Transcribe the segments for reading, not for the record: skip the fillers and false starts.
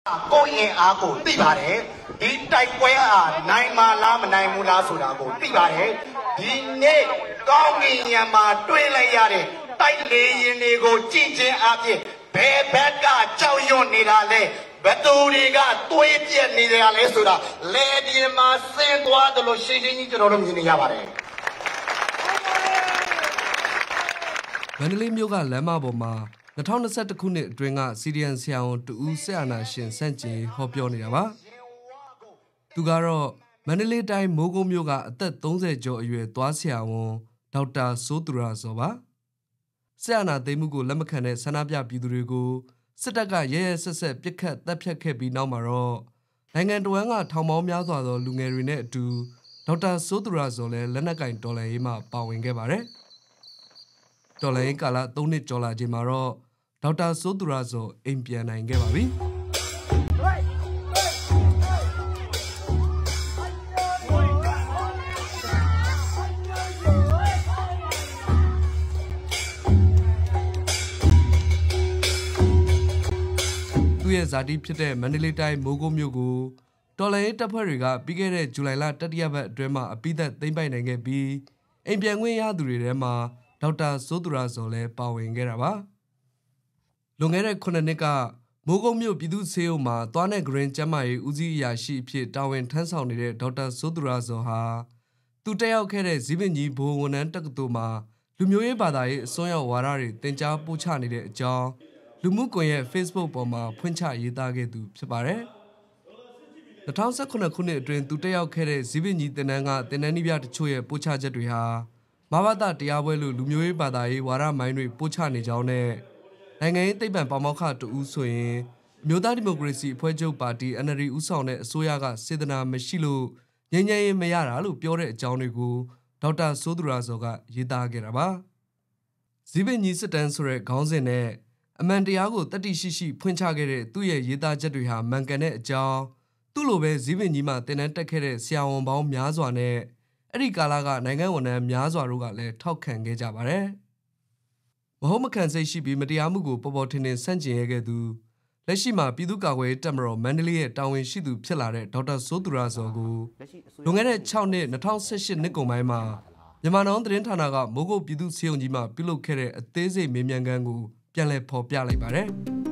ကိုယ့်ရင်အားကိုသိပါတယ်ဒီတိုက်ပွဲဟာနိုင်မှာလားမနိုင်ဘူးလားဆိုတာကိုသိပါတယ်ဒီနေ့ကောင်းကင်ယံမှာတွေးလိုက်ရတဲ့တိုက်လေရင်တွေကိုကြည့်ချင်းအပြင်ဘယ်ဘက်ကကြောက်ရွံ့နေတာလဲဘသူတွေကတွေးပြက်နေကြလဲဆိုတာလေဒီမှာဆင်းသွားတယ်လို့ရှင်းရှင်းကြီးကျွန်တော်တို့မြင်နေရပါတယ်မန္တလေးမြို့ကလမ်းမပေါ်မှာ2021ခုနှစ်အတွင်းကစီရီယန်ဆရာဝန်တူဦးဆက်အာနာရှင်စန့်ကျင်ဟောပြောနေတာပါသူကတော့မန္တလေးတိုင်းမိုးကုတ်မြို့ကအသက်30ကျော်အရွယ်သွားဆရာဝန်ဒေါက်တာစိုးသူရဇော်ပါဆက်အာနာသိမ်းမှုကိုလက်မခံတဲ့ဆန္ဒပြပြည်သူတွေကိုစစ်တပ်ကရဲရဲဆက်ဆက်ပစ်ခတ်တပ်ဖြတ်ခဲ့ပြီးနောက်မှာတော့နိုင်ငံတော်ဝန်ကထောင်ပေါင်းများစွာသောလူငယ်တွေနဲ့အတူဒေါက်တာစိုးသူရဇော်လည်းလက်နက်ကင်တော်လှန်ရေးမှာပါဝင်ခဲ့ပါတယ်တော်လိုင်းကာလ3နှစ်ကျော်လာချိန်မှာတော့ဒေါက်တာစိုးသူရဇော်အိမ်ပြန်နိုင်ခဲ့ပါပြီသူ့ရဲ့ဇာတိဖြစ်တဲ့မန္တလေးတိုင်းမိုးကုတ်မြို့ကိုတော်လိုင်းတပ်ဖွဲ့တွေကပြီးခဲ့တဲ့ဇူလိုင်လတတိယပတ်အတွင်းမှာအပိသက်သိမ်းပိုက်နိုင်ခဲ့ပြီးအိမ်ပြန်ခွင့်ရသူတွေထဲမှာဒေါက်တာစိုးသူရဇော်လည်းပါဝင်ခဲ့တာပါလွန်ခဲ့တဲ့9နှစ်ကမိုးကုတ်မြို့ပြည်သူ့ဆေးရုံမှာသွားနဲ့ဂရင်းကျန်းမာရေးဦးစီးအရာရှိအဖြစ်တာဝန်ထမ်းဆောင်နေတဲ့ဒေါက်တာစိုးသူရဇော်ဟာသူတက်ရောက်ခဲ့တဲ့ဇီးပင်ကြီးဘိုးဝန်ထမ်းတက္ကသိုလ်မှာလူမျိုးရေးဘာသာရေးအစွန်းရောက်ဝါဒတွေသင်ကြားပို့ချနေတဲ့အကြောင်းလူမှုကွန်ရက် Facebook ပေါ်မှာဖွင့်ချရေးသားခဲ့သူဖြစ်ပါတယ်2019ခုနှစ်အတွင်းသူတက်ရောက်ခဲ့တဲ့ဇီးပင်ကြီးသင်တန်းကသင်တန်းနည်းပြတချို့ရဲ့ပို့ချချက်တွေဟာမဘာသာတရားပွဲလို့လူမျိုးရေးဘာသာရေးဝါဒမိုင်းတွေပို့ချနေကြောင်းနဲ့နိုင်ငံရေးသိပ္ပံပါမောက္ခတူဦးဆိုရင်အမျိုးသားဒီမိုကရေစီအဖွဲ့ချုပ်ပါတီ NLD ဦးဆောင်တဲ့အစိုးရကစေတနာမရှိလို့ငြိမ်းချမ်းရေးမရတာလို့ပြောတဲ့အကြောင်းတွေကိုဒေါက်တာစိုးသူရဇော်ကရေးသားခဲ့တာပါဇီးပင်ကြီးစစ်တမ်းဆိုတဲ့ခေါင်းစဉ်နဲ့အမှန်တရားကိုတတိရှိရှိဖွင့်ချခဲ့တဲ့သူ့ရဲ့ရေးသားချက်တွေဟာမှန်ကန်တဲ့အကြောင်းသူ့လိုပဲဇီးပင်ကြီးမှာသင်တန်းတက်ခဲ့တဲ့ဆရာဝန်ပေါင်းများစွာနဲ့အဲ့ဒီကာလကနိုင်ငံဝန်ထမ်းများစွာတို့ကလည်းထောက်ခံခဲ့ကြပါတယ်မဟုတ်မခံစိတ်ရှိပြီးမတရားမှုကိုပေါ်ပေါ်ထင်ထင်ဆန့်ကျင်ရခဲ့သူလက်ရှိမှာပြည်သူ့ကာကွယ်ရေးတပ်မတော်မန္တလေးရဲ့တာဝန်ရှိသူဖြစ်လာတဲ့ဒေါက်တာစိုးသူရဇော်ကိုလွန်ခဲ့တဲ့6နှစ်2018နှစ်ကုန်ပိုင်းမှာမြန်မာနိုင်ငံသတင်းဌာနကမိုးကုတ်ပြည်သူ့ဆေးရုံကြီးမှာပြုလုပ်ခဲ့တဲ့အသေးစိတ်မေးမြန်းခန်းကိုပြန်လည်ဖော်ပြလိုက်ပါတယ်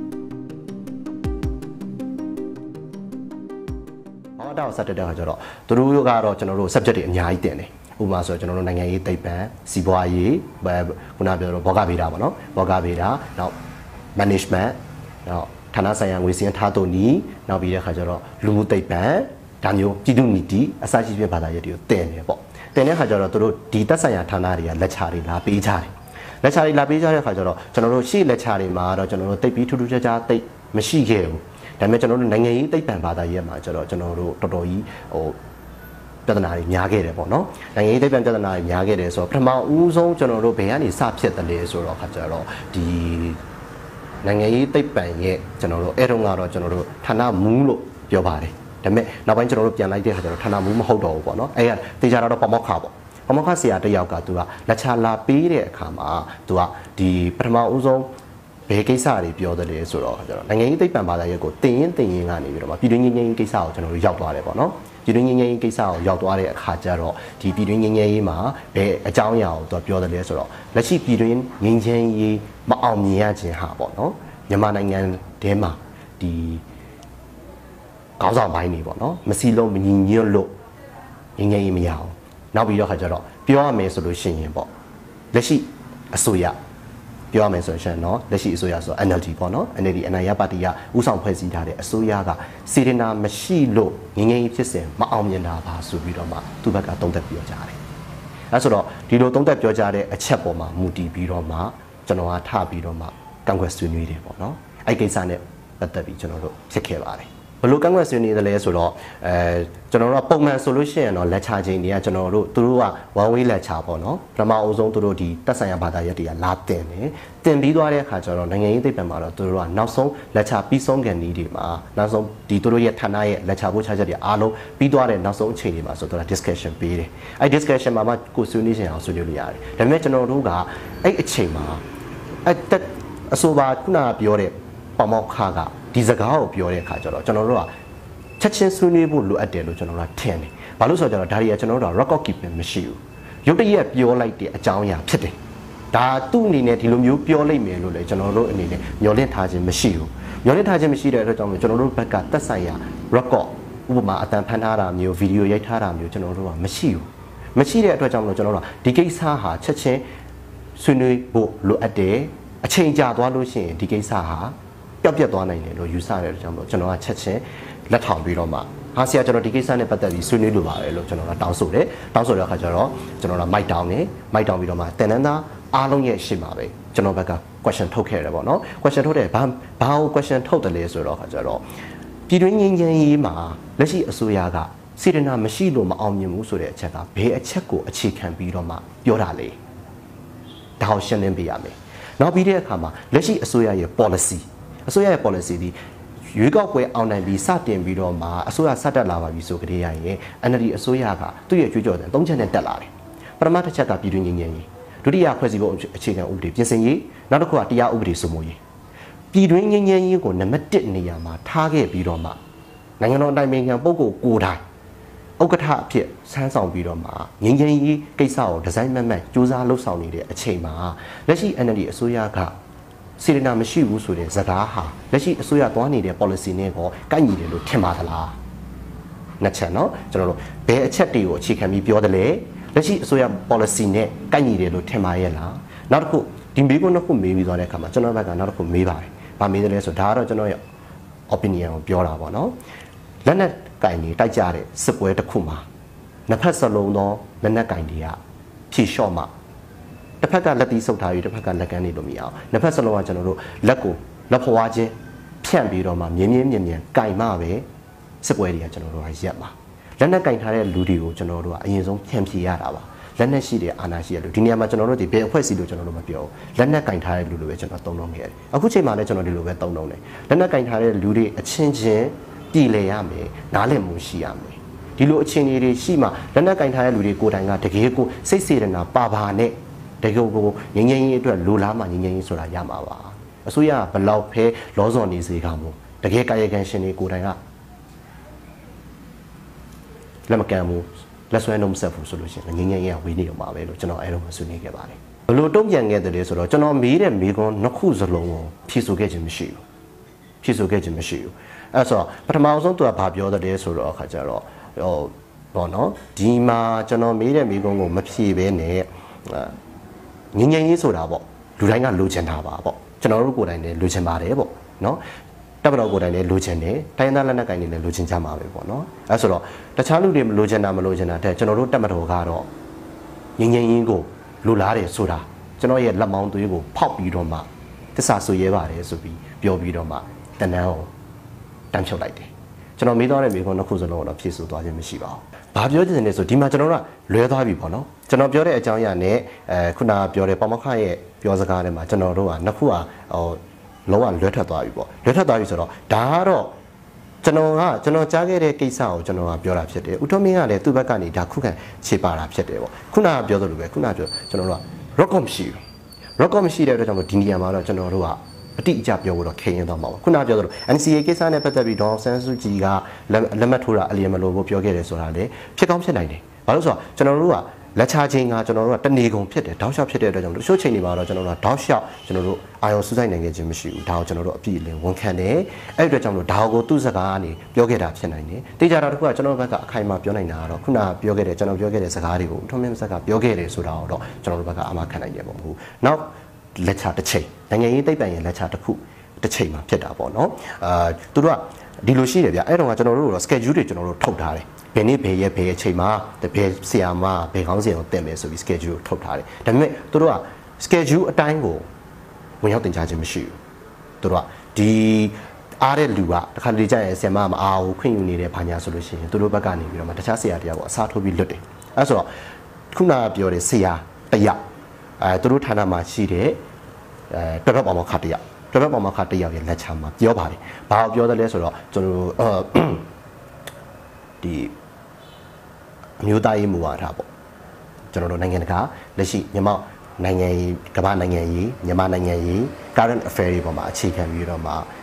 တော့ ဆက်တက်တာကြတော့သူတို့ကတော့ကျွန်တော်တို့ subject တွေအများကြီးတင်တယ်ဥပမာဆိုကျွန်တော်တို့နိုင်ငံရေးသိပ္ပံစီးပွားရေးခုနပြောတော့ဘောဂဗေဒပေါ့နော်ဘောဂဗေဒနောက် management နောက်ဌာနဆိုင်ရာငွေစည်းထားသွင်းနည်းနောက်ပြီးတဲ့ခါကျတော့လူမှုသိပ္ပံဒါမျိုးပြည်သူ့နီတိအစရှိပြဘာသာရပ်တွေကိုတင်တယ်ပေါ့တင်တဲ့ခါကျတော့သူတို့ဒီသက်ဆိုင်ရာဌာနတွေကလက်ချတွေလာပေးကြတယ်လက်ချတွေလာပေးကြတဲ့ခါကျတော့ကျွန်တော်တို့ရှေ့လက်ချတွေမှာတော့ကျွန်တော်တို့သိပ်ပြီးထူးထူးခြားခြားသိပ်မရှိခဲ့ဘူးဒါပေမဲ့ကျွန်တော်တို့နိုင်ငံရေးသိပ္ပံဘာသာရပ်မှာကျတော့ကျွန်တော်တို့တော်တော်ကြီးပြဿနာတွေများခဲ့တယ်ပေါ့နော်နိုင်ငံရေးသိပ္ပံပြဿနာတွေများခဲ့တယ်ဆိုတော့ပထမဦးဆုံးကျွန်တော်တို့ဘယ်ကနေစဖြစ်တယ်လဲဆိုတော့ခါကျတော့ဒီနိုင်ငံရေးသိပ္ပံရဲ့ကျွန်တော်တို့အဲ့တုန်းကတော့ကျွန်တော်တို့ဌာနမူးလို့ပြောပါတယ်ဒါပေမဲ့နောက်ပိုင်းကျွန်တော်တို့ပြန်လိုက်တဲ့ခါကျတော့ဌာနမူးမဟုတ်တော့ဘူးပေါ့နော်အဲ့ကတေချာတော့ပမောက္ခပေါ့ပမောက္ခဆရာတယောက်ကသူကလက်ချလာပေးတဲ့အခါမှာသူကဒီပထမဦးဆုံးဘယ်ကိစ္စတွေပြောတယ်လဲဆိုတော့ကျွန်တော်နိုင်ငံရေးသိပ္ပံဘာသာရပ်ကိုတင်ရင်ကနေပြီးတော့ပြည်တွင်းငြိမ်းချမ်းရေးကိစ္စကိုကျွန်တော်တို့ရောက်သွားတယ်ပေါ့နော်ပြည်တွင်းငြိမ်းချမ်းရေးကိစ္စကိုရောက်သွားတဲ့အခါကျတော့ဒီပြည်တွင်းငြိမ်းချမ်းရေးမှာဘယ်အကြောင်းအရာကိုသူပြောတယ်လဲဆိုတော့လက်ရှိပြည်တွင်းငြိမ်းချမ်းရေးမအောင်မြင်ရခြင်းဟာပေါ့နော်မြန်မာနိုင်ငံထဲမှာဒီခေါင်းဆောင်ပိုင်းတွေပေါ့နော်မစီလုံးမညီညွတ်လို့ငြိမ်းချမ်းရေးမရအောင်နောက်ပြီးတော့ခါကျတော့ပြောရမယ်ဆိုလို့ရှိရင်ပေါ့လက်ရှိအစိုးရပြောရမယ်ဆိုရင်နော်လက်ရှိအစိုးရဆို NLD ပေါ့နော် NLD အနိုင်ရပါတီကဥဆောင်ဖွဲ့စည်းထားတဲ့အစိုးရကစေတနာမရှိလို့ငြိမ်းချမ်းရေးဖြစ်စဉ်မအောင်မြင်တာပါဆိုပြီးတော့မှသူ့ဘက်ကသုံးသပ်ပြောကြတယ်အဲဆိုတော့ဒီလိုသုံးသပ်ပြောကြတဲ့အချက်ပေါ်မှာမူတည်ပြီးတော့မှကျွန်တော်ကထပြီးတော့မှကန့်ကွက်ဆွေးနွေးတယ်ပေါ့နော်အဲ့ကိစ္စနဲ့ပတ်သက်ပြီးကျွန်တော်တို့ဖြစ်ခဲ့ပါတယ်ဘလို့ကန့်ကွက်ဆွေးနွေးတယ်လဲဆိုတော့ကျွန်တော်တို့ကပုံမှန်ဆိုလို့ရှိရင်တော့လက်ချချင်းတွေကကျွန်တော်တို့သူတို့က one way လက်ချပေါ့နော်ပထမအဆုံးသူတို့ဒီတက်ဆိုင်ရာဘာသာရပ်တွေကလာတင်တယ်တင်ပြီးသွားတဲ့အခါကျတော့နိုင်ငံရေးသိပ္ပံမှာတော့သူတို့ကနောက်ဆုံးလက်ချပြီးဆုံးကန်ဒီတွေမှာနောက်ဆုံးဒီသူတို့ရဲ့ဌာနရဲ့လက်ချပို့ချချက်တွေအားလုံးပြီးသွားတဲ့နောက်ဆုံးအချိန်တွေမှာဆိုတော့ discussion ပေးတယ်အဲ့ discussion မှာမှကိုဆွေးနွေးချင်အောင်ဆွေးနွေးလို့ရတယ်ဒါပေမဲ့ကျွန်တော်တို့ကအဲ့အချိန်မှာအဆိုပါခုနကပြောတဲ့ပမောက္ခကဒီစကားကိုပြောတဲ့အခါကျတော့ကျွန်တော်တို့ကချက်ချင်းဆွေးနွေးဖို့လိုအပ်တယ်လို့ကျွန်တော်တို့ကထင်တယ်ဘာလို့ဆိုတော့ဒါတွေကကျွန်တော်တို့က record keeping မရှိဘူးရုတ်တရက်ပြောလိုက်တဲ့အကြောင်းအရာဖြစ်တယ်ဒါသူ့အနေနဲ့ဒီလိုမျိုးပြောလိုက်မယ်လို့လည်းကျွန်တော်တို့အနေနဲ့မျှော်လင့်ထားခြင်းမရှိဘူးမျှော်လင့်ထားခြင်းမရှိတဲ့အတွက်ကြောင့်ကျွန်တော်တို့ဘက်ကသက်ဆိုင်ရာ record ဥပမာအတန်ဖန်ထားတာမျိုးဗီဒီယိုရိုက်ထားတာမျိုးကျွန်တော်တို့ကမရှိဘူးမရှိတဲ့အတွက်ကြောင့်ကျွန်တော်တို့ကဒီကိစ္စဟာချက်ချင်းဆွေးနွေးဖို့လိုအပ်တယ်အချိန်ကြာသွားလို့ရှိရင်ဒီကိစ္စဟာပျောက်ပြတ်သွားနိုင်တယ်လို့ယူဆတဲ့အတွက်ကြောင့်ကျွန်တော်ကချက်ချင်းလက်ထောင်ပြီးတော့မှဟာဆရာကျွန်တော်ဒီကိစ္စနဲ့ပတ်သက်ပြီးဆွေးနွေးလိုပါတယ်လို့ကျွန်တော်ကတောင်းဆိုတယ်တောင်းဆိုတဲ့အခါကျတော့ကျွန်တော်ကမိုက်တောင်းတယ်မိုက်တောင်းပြီးတော့မှတန်တန်းသားအားလုံးရဲ့ရှေ့မှာပဲကျွန်တော်ဘက်က question ထုတ်ခဲ့တယ်ပေါ့နော် question ထုတ်တယ်ဘာကို question ထုတ်တယ်လဲဆိုတော့အခါကျတော့ပြည်တွင်းငင်းငင်းရေးမှာလက်ရှိအစိုးရကစေတနာမရှိလို့မအောင်မြင်ဘူးဆိုတဲ့အချက်ကဘယ်အချက်ကိုအခြေခံပြီးတော့မှပြောတာလဲဒါကိုရှင်းလင်းပေးရမယ်နောက်ပြီးတဲ့အခါမှာလက်ရှိအစိုးရရဲ့ policy အစိုးရရဲ့ policy ဒီရွေးကောက်ပွဲအောင်နိုင်ပြီးစတင်ပြီးတော့မှအစိုးရစတက်လာပါပြီဆိုကြတဲ့ရရင် NLD အစိုးရကသူ့ရဲ့ကြွေးကြော်တဲ့၃ချက်နဲ့တက်လာတယ်ပထမတစ်ချက်ကပြည်တွင်းငြိမ်းချမ်းရေးဒုတိယဖွဲ့စည်းပုံအခြေခံဥပဒေပြင်ဆင်ရေးနောက်တစ်ခုကတရားဥပဒေစိုးမိုးရေးပြည်တွင်းငြိမ်းချမ်းရေးကိုနံပါတ်1နေရာမှာထားခဲ့ပြီးတော့မှနိုင်ငံတော်အတိုင်ပင်ခံပုဂ္ဂိုလ်ကိုယ်တိုင်ဥက္ကဋ္ဌအဖြစ်ဆန်းဆောင်ပြီးတော့မှငြိမ်းချမ်းရေးကိစ္စကိုဒီဇိုင်းမှတ်မှတ်စူးစမ်းလှုပ်ဆောင်နေတဲ့အချိန်မှာလက်ရှိ NLD အစိုးရကစေတနာမရှိဘူးဆိုတဲ့စကားဟာလက်ရှိအစိုးရသွားနေတဲ့ policy နဲ့ကိုကိုက်ညီတယ်လို့ထင်ပါသလားနှစ်ချက်เนาะကျွန်တော်တို့ဘယ်အချက်တွေကိုအခြေခံပြီးပြောတယ်လဲလက်ရှိအစိုးရ policy နဲ့ကိုက်ညီတယ်လို့ထင်ပါရဲ့လားနောက်တစ်ခုဒီမေးခွန်းတစ်ခုမေးပြီးသွားတဲ့အခါမှာကျွန်တော်ဘက်ကနောက်တစ်ခုမေးပါတယ်ဗာမေးတယ်လဲဆိုဒါကတော့ကျွန်တော်ရဲ့ opinion ကိုပြောတာပေါ့เนาะလက်နက်ကင်တွေတိုက်ကြတဲ့စစ်ပွဲတစ်ခုမှာနှစ်ဖက်စလုံးသောလက်နက်ကင်တွေကဖြေလျှော့မှတစ်ဖက်ကလက်သီးဆုပ်ထားပြီးတစ်ဖက်ကလက်ကမ်းနေလို့မရအောင်နှစ်ဖက်စလုံးကကျွန်တော်တို့လက်ဖွားချင်းဖြန့်ပြီးတော့မှမြင်းကင်မှပဲစစ်ပွဲတွေကကျွန်တော်တို့ကရက်ပါလက်နက်ကင်ထားတဲ့လူတွေကိုကျွန်တော်တို့ကအရင်ဆုံးဖြန့်ဖြေရတာပါလက်နက်ရှိတဲ့အာဏာရှိတဲ့လူဒီနေရာမှာကျွန်တော်တို့ဒီဘယ်အဖွဲ့အစည်းလို့ကျွန်တော်တို့မပြောဘူးလက်နက်ကင်ထားတဲ့လူလိုပဲကျွန်တော်သုံးနှုန်းခဲ့တယ်အခုချိန်မှာလည်းကျွန်တော်ဒီလိုပဲသုံးနှုန်းတယ်လက်နက်ကင်ထားတဲ့လူတွေအချင်းချင်းပြည်လဲရမယ်နားလည်မှုရှိရမယ်ဒီလိုအခြေအနေတွေရှိမှလက်နက်ကင်ထားတဲ့လူတွေကိုယ်တိုင်ကတကယ်ကိုစိတ်စေတနာပါနဲ့တကယ်ကိုငြိမ်းချမ်းရေးအတွက်လိုလားမှငြိမ်းချမ်းရေးဆိုတာရမှာပါအစိုးရကဘလောက်ဖဲလောစော်နေစေကမို့တကယ်ကာယကံရှင်တွေကိုယ်တိုင်ကလက်မကန်ဘူးလက်ဆွဲနှုံးဆက်ဘူးဆိုလို့ရှိရင်ငြိမ်းချမ်းရေးကဝေးနေရမှာပဲလို့ကျွန်တော်အဲ့လိုဆွေးနွေးခဲ့ပါတယ်ဘလို့တုံ့ပြန်ခဲ့တယ်လဲဆိုတော့ကျွန်တော်မေးတဲ့မေးခွန်းနှစ်ခုစလုံးကိုဖြေဆိုခဲ့ခြင်းမရှိဘူးအဲ့ဆိုပထမအောင်ဆုံးသူကဘာပြောတယ်ဆိုတော့အခါကျတော့ဘောနော်ဒီမှာကျွန်တော်မေးတဲ့မေးခွန်းကိုမဖြေဘဲနဲ့ငင်းငင်းရေးဆိုတာပေါ့လူတိုင်းကလိုချင်တာပါပေါ့ကျွန်တော်တို့ကိုယ်တိုင်လည်းလိုချင်ပါတယ်ပေါ့နော်တပ်မတော်ကိုယ်တိုင်လည်းလိုချင်တယ်တိုင်းသားလက်နက်ကိုင်တွေလည်းလိုချင်ကြမှာပဲပေါ့နော်အဲ့ဆိုတော့တခြားလူတွေမလိုချင်တာတဲ့ကျွန်တော်တို့တပ်မတော်ကတော့ငင်းငင်းရေးကိုလိုလားတယ်ဆိုတာကျွန်တော်ရဲ့လက်မောင်းသွေးကိုဖောက်ပြီးတော့မှသစ္စာဆိုရဲပါတယ်ဆိုပြီးပြောပြီးတော့မှတနန်းကိုတန်းဖြုတ်လိုက်တယ်ကျွန်တော်မေးသွားတဲ့မေးခွန်းတစ်ခုစလုံးတော့ဖြေဆိုသွားခြင်းမရှိပါဘူး။ဘာပြောချင်လဲဆိုဒီမှာကျွန်တော်တို့ကလွဲသွားပြီပေါ့နော်။ကျွန်တော်ပြောတဲ့အကြောင်းအရာနဲ့ခုနကပြောတဲ့ပေါမခရဲ့ပြောစကားထဲမှာကျွန်တော်တို့ကနှစ်ခုကလုံးဝလွဲထွက်သွားပြီပေါ့။လွဲထွက်သွားပြီဆိုတော့ဒါကတော့ကျွန်တော်ကြားခဲ့တဲ့ကိစ္စကိုကျွန်တော်ကပြောတာဖြစ်တယ်။ဦးထွန်းမင်းကလည်းသူ့ဘက်ကနေဒါခုခံခြေပါတာဖြစ်တယ်ပေါ့။ခုနကပြောသလိုပဲခုနကပြောကျွန်တော်တို့က record မရှိဘူး။ record မရှိတဲ့အတွက်ကြောင့်ဒီနေရာမှာတော့ကျွန်တော်တို့ကအတိအကျပြောဖို့တော့ခေရင်တော့မှာပါခုနပြောသလို NCA ကိစ္စနဲ့ပတ်သက်ပြီးဒေါ်ဆန်းစုကြည်ကလက်မှတ်ထိုးတာအလျင်မလို့ပြောခဲ့တယ်ဆိုတာလေဖြစ်ကောင်းဖြစ်နိုင်တယ်ဘာလို့ဆိုတော့ကျွန်တော်တို့ကလက်ချချင်းကကျွန်တော်တို့ကတနေကုန်ဖြစ်တယ်တောက်လျှောက်ဖြစ်တဲ့အတွက်ကြောင့်ရှုပ်ချိန်နေမှာတော့ကျွန်တော်တို့ကတောက်လျှောက်ကျွန်တော်တို့အာရုံစူးစိုက်နိုင်ခဲ့ခြင်းမရှိဘူးဒါကိုကျွန်တော်တို့အပြည့်အလင်းဝန်ခံတယ်အဲ့ဒီအတွက်ကြောင့်ဒါကိုသူ့စကားကနေပြောခဲ့တာဖြစ်နိုင်တယ်တေချာတာတစ်ခုကကျွန်တော်ဘက်ကအခိုင်အမာပြောနိုင်တာကတော့ခုနပြောခဲ့တဲ့ကျွန်တော်ပြောခဲ့တဲ့စကားတွေကိုထွန်းမင်းစကားပြောခဲ့တယ်ဆိုတာတော့ကျွန်တော်တို့ဘက်ကအမှားခံနိုင်တယ်ပေါ့ဟုတ်နောက်လက်ချတစ်ချိန်နိုင်ငံရေးတိတ်ပံရဲ့လက်ချတစ်ခုတစ်ချိန်မှာဖြစ်တာပေါ့နော်သူတို့ကဒီလိုရှိတယ်ဗျအဲ့တော့ကကျွန်တော်တို့တော့ schedule တွေကျွန်တော်တို့ထုတ်ထားတယ်ဘယ်နေ့ဘယ်ရက်ဘယ်အချိန်မှာဘယ်ဆရာမဘယ်ခေါင်းစဉ်ကိုတင်မယ်ဆိုပြီး schedule ကိုထုတ်ထားတယ်ဒါပေမဲ့သူတို့က schedule အတိုင်းကိုဝင်ရောက်တင်ကြားခြင်းမရှိဘူးသူတို့ကဒီအားတဲ့လူကတခါလေကြာရင်ဆရာမမအားဘူးခွင့်ယူနေတဲ့ဘာညာဆိုလို့ရှိရင်သူတို့ဘက်ကနေပြီးတော့မှတခြားဆရာတရားကိုအစားထိုးပြီးလွတ်တယ်အဲ့ဆိုတော့ခုနကပြောတဲ့ဆရာတယောက်သူတို့ဌာနမှာရှိတဲ့တော်တော်ပေါမခတယောက်တော်တော်ပေါမခတယောက်ရဲ့လက်ချာမှာပြောပါတယ်ဘာကိုပြောတယ်လဲဆိုတော့ကျွန်တော်ဒီအမျိုးသားရေးမူဝါဒပေါ့ကျွန်တော်တို့နိုင်ငံတကာလက်ရှိမြန်မာနိုင်ငံရေးကမ္ဘာနိုင်ငံရေးမြန်မာနိုင်ငံရေး current affair တွေပေါ်မှာအခြေခံပြီးတော့မှ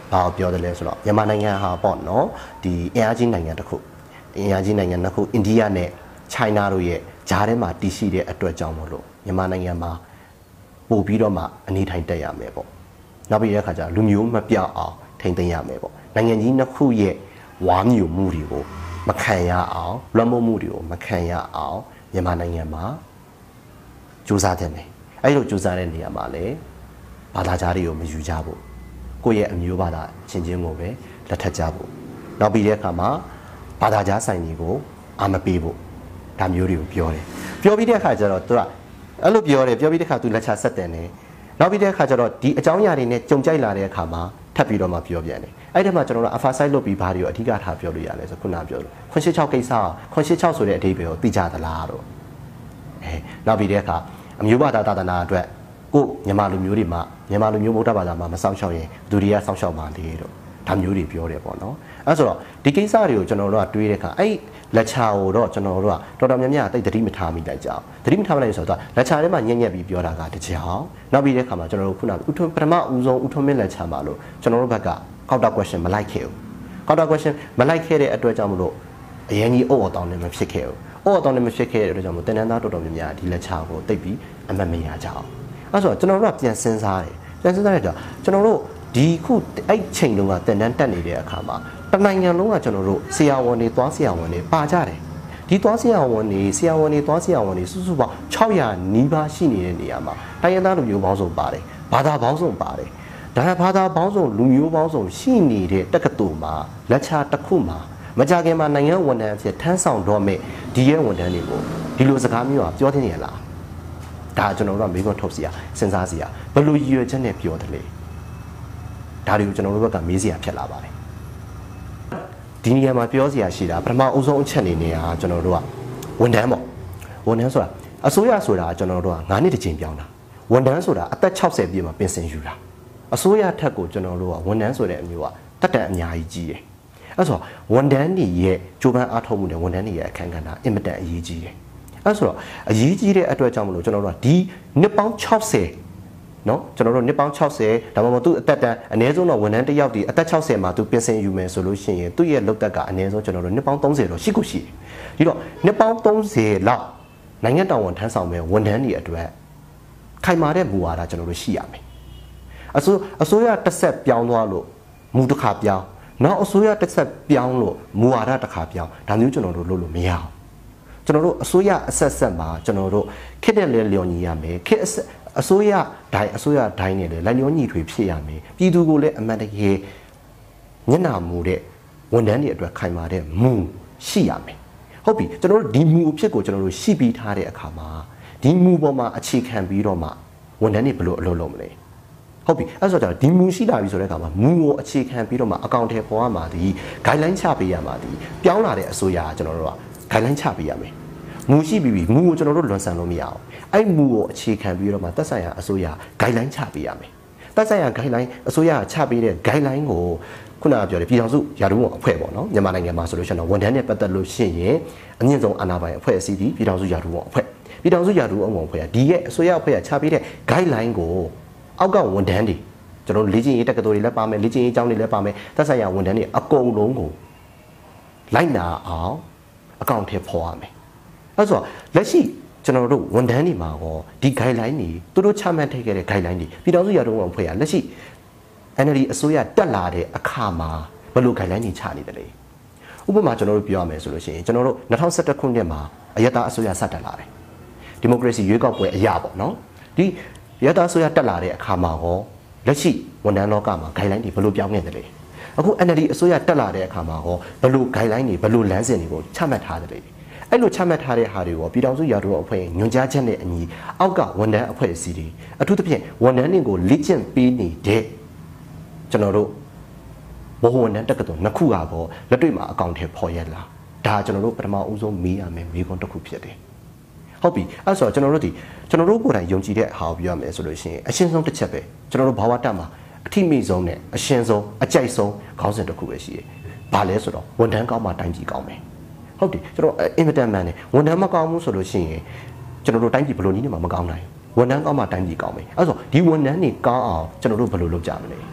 ဘာပြောတယ်လဲဆိုတော့မြန်မာနိုင်ငံဟာပေါ့နော်ဒီအင်အားကြီးနိုင်ငံတစ်ခုအင်အားကြီးနိုင်ငံတစ်ခုအိန္ဒိယနဲ့ China တို့ရဲ့ဂျားထဲမှာတည်ရှိတဲ့အတွက်ကြောင့်မလို့မြန်မာနိုင်ငံမှာပို့ပြီးတော့မှအနေထိုင်တက်ရမယ်ပေါ့နောက်ပြီးတဲ့အခါကျလူမျိုးမပြောက်အောင်ထိန်းသိမ်းရမယ်ပေါ့နိုင်ငံကြီးနှစ်ခုရဲ့ဝါမျိုးမှုတွေကိုမခံရအောင်လွှမ်းမိုးမှုတွေကိုမခံရအောင်မြန်မာနိုင်ငံမှာစူးစမ်းတယ်အဲ့လိုစူးစမ်းတဲ့နေရာမှာလည်းဘာသာကြားတွေကိုမယူကြဘူးကိုယ့်ရဲ့အမျိုးဘာသာချင်းချင်းကိုပဲလက်ထပ်ကြဖို့နောက်ပြီးတဲ့အခါမှာဘာသာကြားဆိုင်တွေကိုအာမပေးဖို့ဒါမျိုးတွေကိုပြောတယ်ပြောပြီးတဲ့အခါကျတော့သူကအဲ့လိုပြောတယ်ပြောပြီးတဲ့အခါသူလက်ချဆက်တယ်နေနောက်ပြီးတဲ့အခါကျတော့ဒီအကြောင်းအရာတွေနဲ့ကြုံကြိုက်လာတဲ့အခါမှာထပ်ပြီးတော့မှပြောပြန်တယ်အဲ့ဒီမှာကျွန်တော်တို့ emphasize လုပ်ပြီးဘာတွေကိုအဓိကထားပြောလို့ရလဲဆိုခုနပြောလို့ခွန်86ကိစ္စခွန်86ဆိုတဲ့အဓိပ္ပာယ်ကိုသိကြသလားတော့နောက်ပြီးတဲ့အခါအမျိုးဘာသာသာသနာအတွက်ကိုမြန်မာလူမျိုးတွေမှာမြန်မာလူမျိုးဗုဒ္ဓဘာသာမှာမဆောင်ရှောက်ရင်ဘသူတွေကဆောင်ရှောက်မှာလေတော့ဒါမျိုးတွေပြောတယ်ပေါ့နော်အဲ့ဆိုတော့ဒီကိစ္စတွေကိုကျွန်တော်တို့ကတွေးတဲ့အခါအဲ့လက်ချာကိုတော့ကျွန်တော်တို့ကတော်တော်များများတိတ်သတိမထားမိလိုက်ကြအောင်သတိမထားမလိုက်ဆိုတော့လက်ချာထဲမှာညံ့ညက်ပြီးပြောတာကတကြောင်နောက်ပြီးတဲ့အခါမှာကျွန်တော်တို့ခုနပထမဦးဆုံးဦးထွန်းမင်းလက်ချာမှာလို့ကျွန်တော်တို့ဘက်က counter question မလိုက်ခဲ့ဘူး counter question မလိုက်ခဲ့တဲ့အတွက်ကြောင့်မလို့အရင်ကြီးအော်တောင်းနေမဖြစ်ခဲ့ဘူးအော်တောင်းနေမဖြစ်ခဲ့တဲ့အတွက်ကြောင့်မလို့တင်နန်းသားတော်တော်များများဒီလက်ချာကိုတိတ်ပြီးအမှတ်မရကြအောင်အဲ့ဆိုတော့ကျွန်တော်တို့ကပြန်စဉ်းစားတယ်ပြန်စဉ်းစားတဲ့တော့ကျွန်တော်တို့ဒီခုအဲ့ချိန်လုံးကတင်နန်းတက်နေတဲ့အခါမှာတနိုင်ငံလုံးကကျွန်တော်တို့ဆရာဝန်တွေသွားဆရာဝန်တွေပါကြတယ်ဒီသွားဆရာဝန်တွေဆရာဝန်တွေသွားဆရာဝန်တွေစုစုပေါင်း600နီးပါးရှိနေတဲ့နေရာမှာတိုင်းရင်းသားလူမျိုးပေါင်းစုံပါတယ်ဘာသာပေါင်းစုံပါတယ်ဒါဘာသာပေါင်းစုံလူမျိုးပေါင်းစုံရှိနေတဲ့တက္ကသိုလ်မှာလက်ချတစ်ခုမှာမကြခင်မှာနိုင်ငံဝန်ထမ်းအဖြစ်ထမ်းဆောင်တော့မဲ့ဒီရဲ့ဝန်ထမ်းတွေကိုဒီလိုစကားမျိုးကပြောသင့်ရလားဒါကျွန်တော်တို့ကမေးခွန်းထုတ်စရာစဉ်းစားစရာဘယ်လိုရည်ရွယ်ချက်နဲ့ပြောတယ်လဲဒါတွေကိုကျွန်တော်တို့ဘက်ကမေးစရာဖြစ်လာပါတယ်ဒီနေရာမှာပြောစရာရှိတာပထမအဆုံးအချက်အနေနဲ့ဟာကျွန်တော်တို့ကဝန်ထမ်းပေါ့ဝန်ထမ်းဆိုတာအစိုးရဆိုတာကျွန်တော်တို့က9နှစ်တစ်ချိန်ပြောင်းတာဝန်ထမ်းဆိုတာအသက်60ပြည့်မှာပင်စင်ယူတာအစိုးရထက်ကိုကျွန်တော်တို့ကဝန်ထမ်းဆိုတဲ့အမျိုးကတက်တန်အများကြီးကြီးတယ်အဲ့ဆိုဝန်ထမ်းတွေရဲ့ကြိုးပမ်းအားထုတ်မှုနဲ့ဝန်ထမ်းတွေရဲ့အခမ်းကဏ္ဍအင်မတန်အရေးကြီးတယ်အဲ့ဆိုတော့အရေးကြီးတဲ့အတွက်ကြောင့်မလို့ကျွန်တော်တို့ကဒီနှစ်ပေါင်း60နော်ကျွန်တော်တို့နှစ်ပေါင်း60ဒါမှမဟုတ်သူအသက်တန်းအနည်းဆုံးတော့ဝန်ထမ်းတစ်ယောက်ဒီအသက်60မှာသူပြင်ဆင်ယူမယ်ဆိုလို့ရှိရင်သူ့ရဲ့လုပ်သက်ကအနည်းဆုံးကျွန်တော်တို့နှစ်ပေါင်း30တော့ရှိခုရှိတယ်ဒီတော့နှစ်ပေါင်း30လောက်နိုင်ငံတော်ဝန်ထမ်းဆောင်မဲ့ဝန်ထမ်းတွေအတွက်ခိုင်မာတဲ့မူဝါဒကျွန်တော်တို့ရှိရမယ်အစိုးရတစ်ဆက်ပြောင်းသွားလို့မူတစ်ခါပြောင်းနောက်အစိုးရတစ်ဆက်ပြောင်းလို့မူဝါဒတစ်ခါပြောင်းဒါမျိုးကျွန်တော်တို့လုပ်လို့မရအောင်ကျွန်တော်တို့အစိုးရအဆက်မှာကျွန်တော်တို့ခက်တဲ့လဲလျော်ညီရမယ်ခက်အစိုးရဒိုင်းနဲ့လည်းလက်ညှိုးညီထွေဖြစ်ရမယ်ပြည်သူကိုလည်းအမှန်တကယ်ညနာမှုတဲ့ဝန်ထမ်းတွေအတွက်ခိုင်မာတဲ့မူရှိရမယ်ဟုတ်ပြီကျွန်တော်တို့ဒီမူအဖြစ်ကိုကျွန်တော်တို့ရှိပြီးထားတဲ့အခါမှာဒီမူပေါ်မှာအခြေခံပြီးတော့မှဝန်ထမ်းတွေဘယ်လိုအလုပ်လုပ်မလဲဟုတ်ပြီအဲ့ဆိုတော့ဒီမူရှိလာပြီဆိုတဲ့အခါမှာမူကိုအခြေခံပြီးတော့မှအကောင့်ထဲပေါ်ရမှာဒီ guideline ချပေးရမှာဒီပြောင်းလာတဲ့အစိုးရကကျွန်တော်တို့က guideline ချပေးရမယ်မူရှိပြီမူကိုကျွန်တော်တို့လွန်ဆန်လို့မရအောင်အဲ့မူကိုအခြေခံပြီးတော့မှသက်ဆိုင်ရာအစိုးရ guideline ချပေးရမယ်သက်ဆိုင်ရာ guideline အစိုးရချပေးတဲ့ guideline ကိုခုနကပြောတယ်ပြည်ထောင်စုရာထူးဝန်အဖွဲ့ပေါ့နော်မြန်မာနိုင်ငံမှာဆိုလို့ရှိရင်ဝန်ထမ်းနဲ့ပတ်သက်လို့ရှိရင်အမြင့်ဆုံးအာဏာပိုင်အဖွဲ့အစည်းဒီပြည်ထောင်စုရာထူးဝန်အဖွဲ့ပြည်ထောင်စုရာထူးဝန်အဖွဲ့ကဒီရဲ့အစိုးရအဖွဲ့ကချပေးတဲ့ guideline ကိုအောက်ကဝန်ထမ်းတွေကျွန်တော်လေ့ကျင့်ရေးတက္ကသိုလ်တွေလည်းပါမယ်လေ့ကျင့်ရေးကျောင်းတွေလည်းပါမယ်သက်ဆိုင်ရာဝန်ထမ်းတွေအကုန်လုံးကိုလိုက်နာအောင်အကောင့်ထဲပေါ်ရမယ်အဲ့ဆိုလက်ရှိကျွန်တော်တို့ဝန်ထမ်းတွေမှာရောဒီ guideline တွေသူတို့ချမှတ်ထားခဲ့တဲ့ guideline တွေပြည်ထောင်စုရာထူးဝန်အဖွဲ့ကလက်ရှိ NLD အစိုးရတက်လာတဲ့အခါမှာဘယ်လို guideline တွေချနေတယ်လဲဥပမာကျွန်တော်တို့ပြောရမယ်ဆိုလို့ရှိရင်ကျွန်တော်တို့2011ခုနှစ်မှာအယက်သားအစိုးရဆက်တက်လာတယ်ဒီမိုကရေစီရွေးကောက်ပွဲအရာပေါ့နော်ဒီရတာဆိုရတက်လာတဲ့အခါမှာရောလက်ရှိဝန်ထမ်းလောကမှာ guideline တွေဘယ်လိုပြောင်းနေတယ်လဲအခု NLD အစိုးရတက်လာတဲ့အခါမှာရောဘယ်လို guideline တွေဘယ်လိုလမ်းစဉ်တွေကိုချမှတ်ထားတယ်လဲအဲ့လိုချမှတ်ထားတဲ့ဟာတွေကိုပြည်ထောင်စုရာထူးအဖွဲ့ညွှန်ကြားချက်နဲ့အညီအောက်ကဝန်ထမ်းအဖွဲ့အစည်းတွေအထူးသဖြင့်ဝန်ထမ်းတွေကိုလေ့ကျင့်ပေးနေတဲ့ကျွန်တော်တို့ဘဝဝန်ထမ်းတက္ကသိုလ်နှစ်ခုကပေါ့လက်တွေ့မှာအကောင့်ထဲပေါ်ရလာဒါကျွန်တော်တို့ပထမဦးဆုံးမေးရမယ်မေးခွန်းတစ်ခုဖြစ်တယ်ဟုတ်ပြီအဲ့ဆိုတော့ကျွန်တော်တို့ကိုယ်တိုင်ယုံကြည်တဲ့ဟာကိုပြောရမယ်ဆိုလို့ရှိရင်အရှင်းဆုံးတစ်ချက်ပဲကျွန်တော်တို့ဘာဝတမှာအထိမိဆုံးနဲ့အရှင်းဆုံးအကြိုက်ဆုံးခေါင်းစဉ်တစ်ခုပဲရှိတယ်။ဘာလဲဆိုတော့ဝန်ထမ်းကောင်းမှတိုင်းပြည်ကောင်းမယ်။ဟုတ်တယ်ကျွန်တော်အင်မတန်မှန်တယ်ဝန်ထမ်းမကောင်းဘူးဆိုလို့ရှိရင်ကျွန်တော်တို့တိုင်းပြည်ဘယ်လိုနည်းနဲ့မှမကောင်းနိုင်ဘူး။ဝန်ထမ်းကောင်းမှတိုင်းပြည်ကောင်းမယ်။အဲ့ဆိုဒီဝန်ထမ်းတွေကောင်းအောင်ကျွန်တော်တို့ဘယ်လိုလုပ်ကြမလဲ။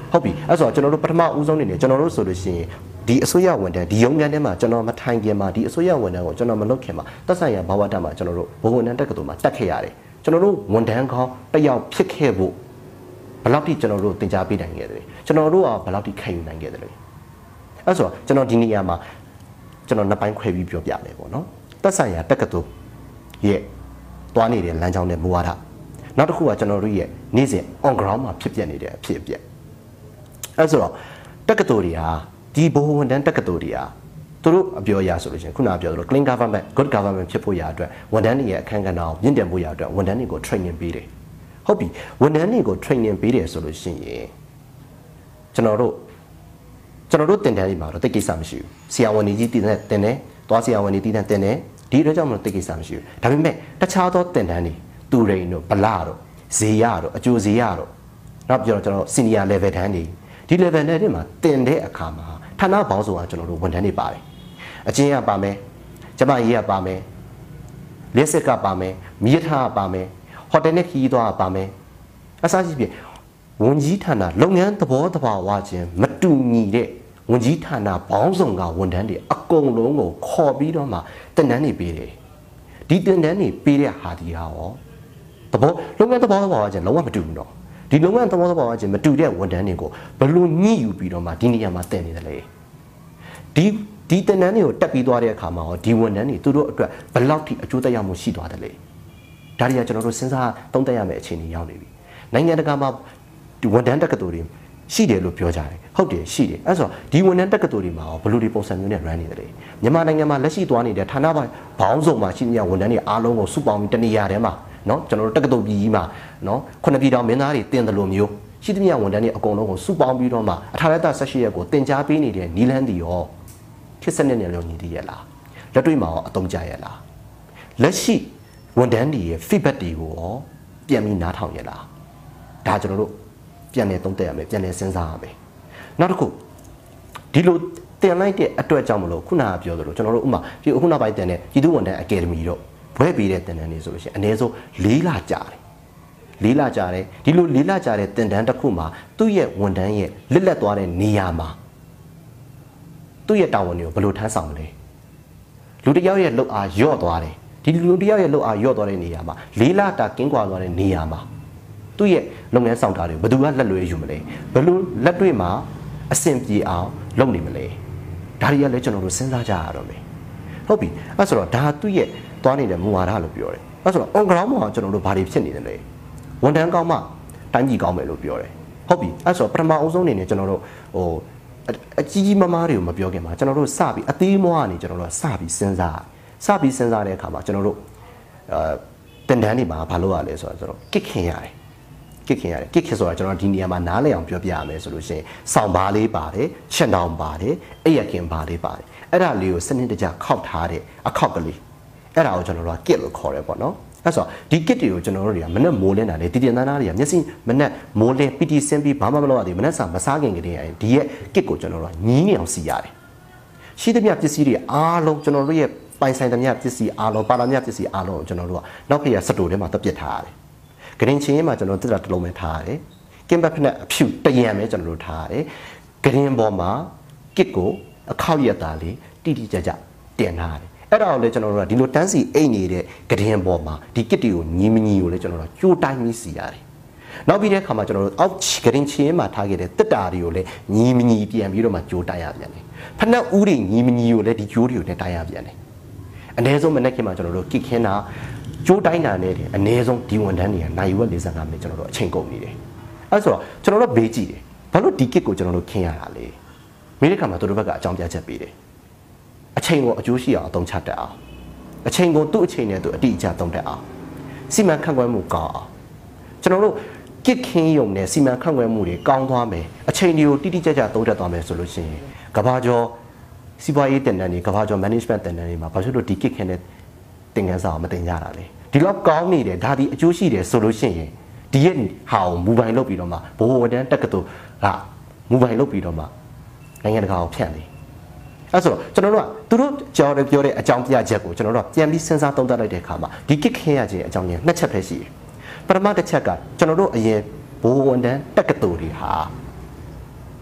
ဟုတ်ပြီအဲ့ဆိုတော့ကျွန်တော်တို့ပထမဦးဆုံးနေနေကျွန်တော်တို့ဆိုလို့ရှိရင်ဒီအစိုးရဝန်ထမ်းဒီရုံးခန်းထဲမှာကျွန်တော်မထိုင်ခင်မှာဒီအစိုးရဝန်ထမ်းကိုကျွန်တော်မလုပ်ခင်မှာတက်ဆိုင်ရာဘာဝတ္တမှာကျွန်တော်တို့ဘုံဝန်ထမ်းတက္ကသိုလ်မှာတက်ခဲ့ရတယ်ကျွန်တော်တို့ဝန်ထမ်းကောင်းတစ်ယောက်ဖြစ်ခဲ့ဖို့ဘယ်လောက်ထိကျွန်တော်တို့သင်ကြားပေးနိုင်ခဲ့တယ်ကျွန်တော်တို့ကဘယ်လောက်ထိခံယူနိုင်ခဲ့တယ်လဲအဲ့ဆိုတော့ကျွန်တော်ဒီနေရာမှာကျွန်တော်နှစ်ပိုင်းခွဲပြီးပြောပြမယ်ပေါ့နော်တက်ဆိုင်ရာတက္ကသိုလ်ရဲ့တွားနေတဲ့လမ်းကြောင်းနဲ့မူဝါဒနောက်တစ်ခုကကျွန်တော်တို့ရဲ့နေ့စဉ် on ground မှာဖြစ်ပျက်နေတဲ့အဖြစ်အပျက်အဲ့ဆိုတော့တက္ကသိုလ်တွေဟာဒီဘဝဝန်ထမ်းတက္ကသိုလ်တွေဟာသူတို့အပြောအရဆိုလို့ရှိရင်ခုနပြောသလို clean government good government ဖြစ်ဖို့ရအတွက်ဝန်ထမ်းတွေရဲ့အခန်းကဏ္ဍကိုမြင့်တင်ဖို့ရအတွက်ဝန်ထမ်းတွေကို training ပေးတယ်ဟုတ်ပြီဝန်ထမ်းတွေကို training ပေးတယ်ဆိုလို့ရှိရင်ကျွန်တော်တို့တင်တန်းတွေမှာတော့တိတ်ကိစ္စမရှိဘူးဆရာဝန်ကြီးတင်တယ်သွားဆရာဝန်ကြီးတင်တယ်ဒီအတွက်ကြောင့်မလို့တိတ်ကိစ္စမရှိဘူးဒါပေမဲ့တခြားသောတင်တန်းတွေတူရိန်တို့ဗလာတို့ဇေယတို့အကျိုးဇေယတို့နောက်ပြီးတော့ကျွန်တော် senior level တန်းတွေဒီ level နဲ့တင်မှာတင်တဲ့အခါမှာဌာနပေါင်းစုံကကျွန်တော်တို့ဝန်ထမ်းတွေပါတယ်အချင်းရပါမယ်ကျမကြီးရပါမယ်လက်စစ်ကပါမယ်မိရထားပါမယ်ဟိုတယ်နဲ့ခီးသွားပါမယ်အစားရှိပြဝန်ကြီးဌာနလုပ်ငန်းသဘောတဘာဝချင်းမတူညီတဲ့ဝန်ကြီးဌာနပေါင်းစုံကဝန်ထမ်းတွေအကုန်လုံးကိုခေါ်ပြီးတော့မှတင်တန်းတွေပေးတယ်ဒီတင်တန်းတွေပေးတဲ့ဟာဒီဟာရောသဘောလုပ်ငန်းသဘောတဘာဝချင်းလုံးဝမတူဘူးတော့ဒီလုပ်ငန်းသဘောတဘာဝချင်းမတူတဲ့ဝန်ထမ်းတွေကိုဘယ်လိုညှိယူပြီးတော့မှဒီနေရာမှာတင်နေတယ်လေဒီတင်တန်းတွေကိုတက်ပြီးသွားတဲ့အခါမှာရောဒီဝန်ထမ်းတွေသူတို့အတွက်ဘယ်လောက်ထိအကျိုးသက်ရောက်မှုရှိသွားတယ်လေဒါတွေကကျွန်တော်တို့စဉ်းစားသုံးသပ်ရမယ့်အခြေအနေရောက်နေပြီနိုင်ငံတကာမှာဒီဝန်ထမ်းတက္ကသိုလ်တွေရှိတယ်လို့ပြောကြတယ်ဟုတ်တယ်ရှိတယ်အဲ့ဆိုဒီဝန်ထမ်းတက္ကသိုလ်တွေမှာရောဘယ်လိုဒီပုံစံမျိုးနဲ့ run နေတယ်လေမြန်မာနိုင်ငံမှာလက်ရှိသွားနေတဲ့ဌာနပေါင်းစုံမှာရှိနေတဲ့ဝန်ထမ်းတွေအားလုံးကိုစုပေါင်းပြီးတနေရာထဲမှာနော်ကျွန်တော်တို့တက္ကသိုလ်ပြည်ကြီးမှာနော်ခုနှစ်ပြည်တော်မင်းသားတွေတင်တယ်လို့မျိုးရှိသမျှဝန်ထမ်းတွေအကုန်လုံးကိုစုပေါင်းပြီးတော့မှအထာရတ18ရက်ကိုတင် जा ပေးနေတဲ့နီလန်းတီရောခေတ်စနစ်နဲ့လုံးညီတည်ရလားလက်တွေ့မှာရောအသုံးကျရလားလက်ရှိဝန်ထမ်းတွေရဲ့ feedback တွေကိုရောပြန်ပြီးနားထောင်ရလားဒါကျွန်တော်တို့ပြန်နေသုံးသပ်ရမယ်ပြန်နေစဉ်းစားရမယ်နောက်တစ်ခုဒီလိုတင်လိုက်တဲ့အတွက်ကြောင့်မလို့ခုနကပြောသလိုကျွန်တော်တို့ဥမာဒီခုနပိုင်းတင်တဲ့ပြည်သူဝန်ထမ်းအကယ်ဒမီတော့ဘွဲပေးတဲ့တင်တန်းတွေဆိုလို့ရှိရင်အနည်းဆုံး4လကြာတယ်4လကြာတယ်ဒီလို4လကြာတဲ့တင်တန်းတစ်ခုမှာသူ့ရဲ့ဝန်ထမ်းရဲ့လစ်လက်သွားတဲ့နေရာမှာသူ့ရဲ့တာဝန်တွေကိုဘယ်လိုထမ်းဆောင်မလဲလူတစ်ယောက်ရဲ့လှုပ်အားညော့သွားတယ်ဒီလူတစ်ယောက်ရဲ့လှုပ်အားညော့သွားတဲ့နေရာမှာ4လတာကင်းကွာသွားတဲ့နေရာမှာသူ့ရဲ့လုပ်ငန်းဆောင်တာတွေဘယ်သူကလက်လွဲယူမလဲဘယ်လိုလက်တွေ့မှာအဆင်ပြေအောင်လုပ်နေမလဲဒါတွေကလည်းကျွန်တော်တို့စဉ်းစားကြရတော့မယ်ဟုတ်ပြီအဲ့ဆိုတော့ဒါသူ့ရဲ့သွားနေတဲ့မူဝါဒလို့ပြောတယ်အဲ့ဆိုတော့ on ground မှာကျွန်တော်တို့ဘာတွေဖြစ်နေတယ်လဲဝန်ထမ်းကောင်းမှတိုင်းပြည်ကောင်းမယ်လို့ပြောတယ်ဟုတ်ပြီအဲ့ဆိုတော့ပထမအဦးဆုံးအနေနဲ့ကျွန်တော်တို့အကြီးကြီးမားမားတွေကိုမပြောခင်မှာကျွန်တော်တို့စပြီးအသေးမွားကနေကျွန်တော်တို့စပြီးစဉ်းစားတဲ့အခါမှာကျွန်တော်တို့တင်တန်းတွေမှာဘာလုပ်ရလဲဆိုတော့ကစ်ခင်ရတယ်ကစ်ခင်ဆိုတာကျွန်တော်ဒီနေရာမှာနားလည်အောင်ပြောပြရမယ်ဆိုလို့ရှိရင်စောင်းဘားလေးပါတယ်ချက်တောင်ပါတယ်အိယခင်ဘားလေးပါတယ်အဲ့ဒါလေးကိုစနစ်တကျခောက်ထားတဲ့အခောက်ကလေးအဲ့ဒါကိုကျွန်တော်တို့က kit လို့ခေါ်တယ်ပေါ့နော်အဲ့ဆိုဒီ kit တွေကိုကျွန်တော်တို့တွေကမနဲ့မိုးလင်းတာလေတည်တန်းသားတွေကမျက်စိမနဲ့မိုးလင်းပီတီဆင်းပြီးဘာမှမလုပ်ရသေးဘူးမနဲ့စာမစားခင်ကတည်းကဒီရဲ့ kit ကိုကျွန်တော်တို့ကညီးနေအောင်စီရတယ်ရှိသမျှပစ္စည်းတွေအားလုံးကျွန်တော်တို့ရဲ့ပိုင်ဆိုင်သမျှပစ္စည်းအားလုံးပါလာသမျှပစ္စည်းအားလုံးကိုကျွန်တော်တို့ကနောက်ခေတ်စတိုထဲမှာတက်ပစ်ထားရတယ်ဂရင်ချင်းမှာကျွန်တော်တက်တာတစ်လုံးပဲထားရတယ်ကင်ဘတ်ဖက်နဲ့အဖြူတရံပဲကျွန်တော်တို့ထားရတယ်ဂရင်ပေါ်မှာ kit ကိုအခောက်ရက်သားလေးတိတိကျကျတင်ထားရတယ်အဲ့ဒါကိုလည်းကျွန်တော်တို့ကဒီလိုတန်းစီအိတ်နေတဲ့ကတင်ပေါ်မှာဒီကစ်တွေကိုညီမညီကိုလည်းကျွန်တော်တို့ကြိုးတိုင်းပြီးစီရတယ်။နောက်ပြီးတဲ့အခါမှာကျွန်တော်တို့အောက်ကတင်ချင်းမှာထားခဲ့တဲ့တက်တာတွေကိုလည်းညီမညီပြန်ပြီးတော့မှကြိုးတိုင်းရပြန်တယ်။ဖနက်ဦးတွေညီမညီကိုလည်းဒီကြိုးတွေကိုလည်းတိုင်းရပြန်တယ်။အနည်းဆုံးမနေ့ကမှကျွန်တော်တို့ကစ်ခင်းတာကြိုးတိုင်းတာနဲ့အနည်းဆုံးဒီဝန်ထမ်းတွေကနိုင်ဝက်45မိနစ်ကျွန်တော်တို့အချိန်ကုန်နေတယ်။အဲ့ဆိုတော့ကျွန်တော်တို့ဘေးကြည့်တယ်။ဘာလို့ဒီကစ်ကိုကျွန်တော်တို့ခင်းရတာလဲ။မိတဲ့ခါမှာတို့ဘက်ကအကြောင်းပြချက်ပေးတယ်။အချိန်ကိုအကျိုးရှိအောင်အသုံးချတတ်အောင်အချိန်ကိုသူ့အချိန်နဲ့သူအတိအကျသုံးတတ်အောင်စီမံခန့်ခွဲမှုကောင်းအောင်ကျွန်တော်တို့ကစ်ခင်းရုံနဲ့စီမံခန့်ခွဲမှုတွေကောင်းသွားမယ်အချိန်တွေကိုတိတိကျကျသုံးတတ်သွားမယ်ဆိုလို့ရှိရင်ကဘာကျော်စီးပွားရေးတင်တန်းတွေကဘာကျော် management တင်တန်းတွေမှာဘာဖြစ်လို့ဒီကစ်ခင်းတဲ့သင်ခန်းစာကိုမတင်ကြတာလဲဒီလောက်ကောင်းနေတယ်ဒါဒီအကျိုးရှိတယ်ဆိုလို့ရှိရင်ဒီရဲ့ဟာကိုမူပိုင်လုပ်ပြီးတော့မှဘိုးဝန်တန်းတက္ကသိုလ်ကမူပိုင်လုပ်ပြီးတော့မှနိုင်ငံတကာကိုဖြန့်တယ်အဲ့ဆိုတော့ကျွန်တော်တို့ကသူတို့ကြော်တယ်ပြောတဲ့အကြောင်းပြချက်ကိုကျွန်တော်တို့ကပြန်ပြီးစဉ်းစားသုံးသပ်လိုက်တဲ့အခါမှာဒီကစ်ခင်းရခြင်းအကြောင်းရင်းနှစ်ချက်ပဲရှိတယ်ပထမတစ်ချက်ကကျွန်တော်တို့အရင်ဘိုးဝန်တန်းတက္ကသိုလ်တွေဟာ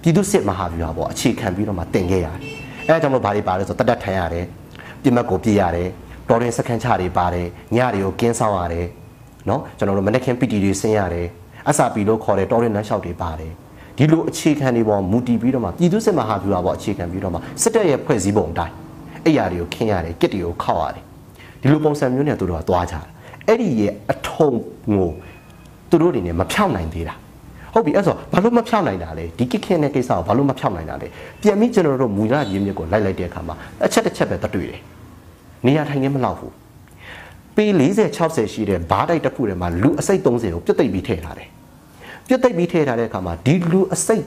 ပြည်သူစစ်မဟာဗျူဟာပေါ်အခြေခံပြီးတော့မှတင်ခဲ့ရတယ်အဲကြောင့်မို့ဘာတွေပါလဲဆိုတတ်ထိုင်ရတယ်ပြစ်မှတ်ကိုပြည့်ရတယ်တော်ရင်စခန်းချတွေပါတယ်ညတွေကိုကင်းဆောင်ရတယ်နော်ကျွန်တော်တို့မနေ့ခင်ပီတီတွေဆင်းရတယ်အစာပီလို့ခေါ်တဲ့တော်ရင်လမ်းလျှောက်တွေပါတယ်ဒီလိုအခြေခံတွေပေါ်မူတည်ပြီးတော့မှပြည်သူစစ်မဟာဗျူဟာပေါ်အခြေခံပြီးတော့မှစစ်တပ်ရဲ့ဖွဲ့စည်းပုံအတိုင်းအဲ့ຢာတွေကိုခင်းရတယ်ကစ်တွေကိုခောက်ရတယ်ဒီလိုပုံစံမျိုးနဲ့သူတို့ကသွားကြတယ်အဲ့ဒီရဲ့အထုံကိုသူတို့တွေနဲ့မဖြောက်နိုင်သေးတာဟုတ်ပြီအဲ့ဆိုဘာလို့မဖြောက်နိုင်တာလဲဒီကစ်ခင်းတဲ့ကိစ္စကိုဘာလို့မဖြောက်နိုင်တာလဲပြန်ပြီးကျွန်တော်တို့မူလရင်းမြစ်ကိုလိုက်တဲ့အခါမှာအချက်တစ်ချက်ပဲတွေ့တယ်နေရာထိုင်ခင်းမလောက်ဘူးပေ40-60ရှိတဲ့ဘားတိုက်တစ်ခုထဲမှာလူအစိတ်30ကိုပြတ်သိပ်ပြီးထည့်ထားတယ်ပြတ်သိပ်ပြီးထည့်ထားတဲ့အခါမှာဒီလူအစိတ်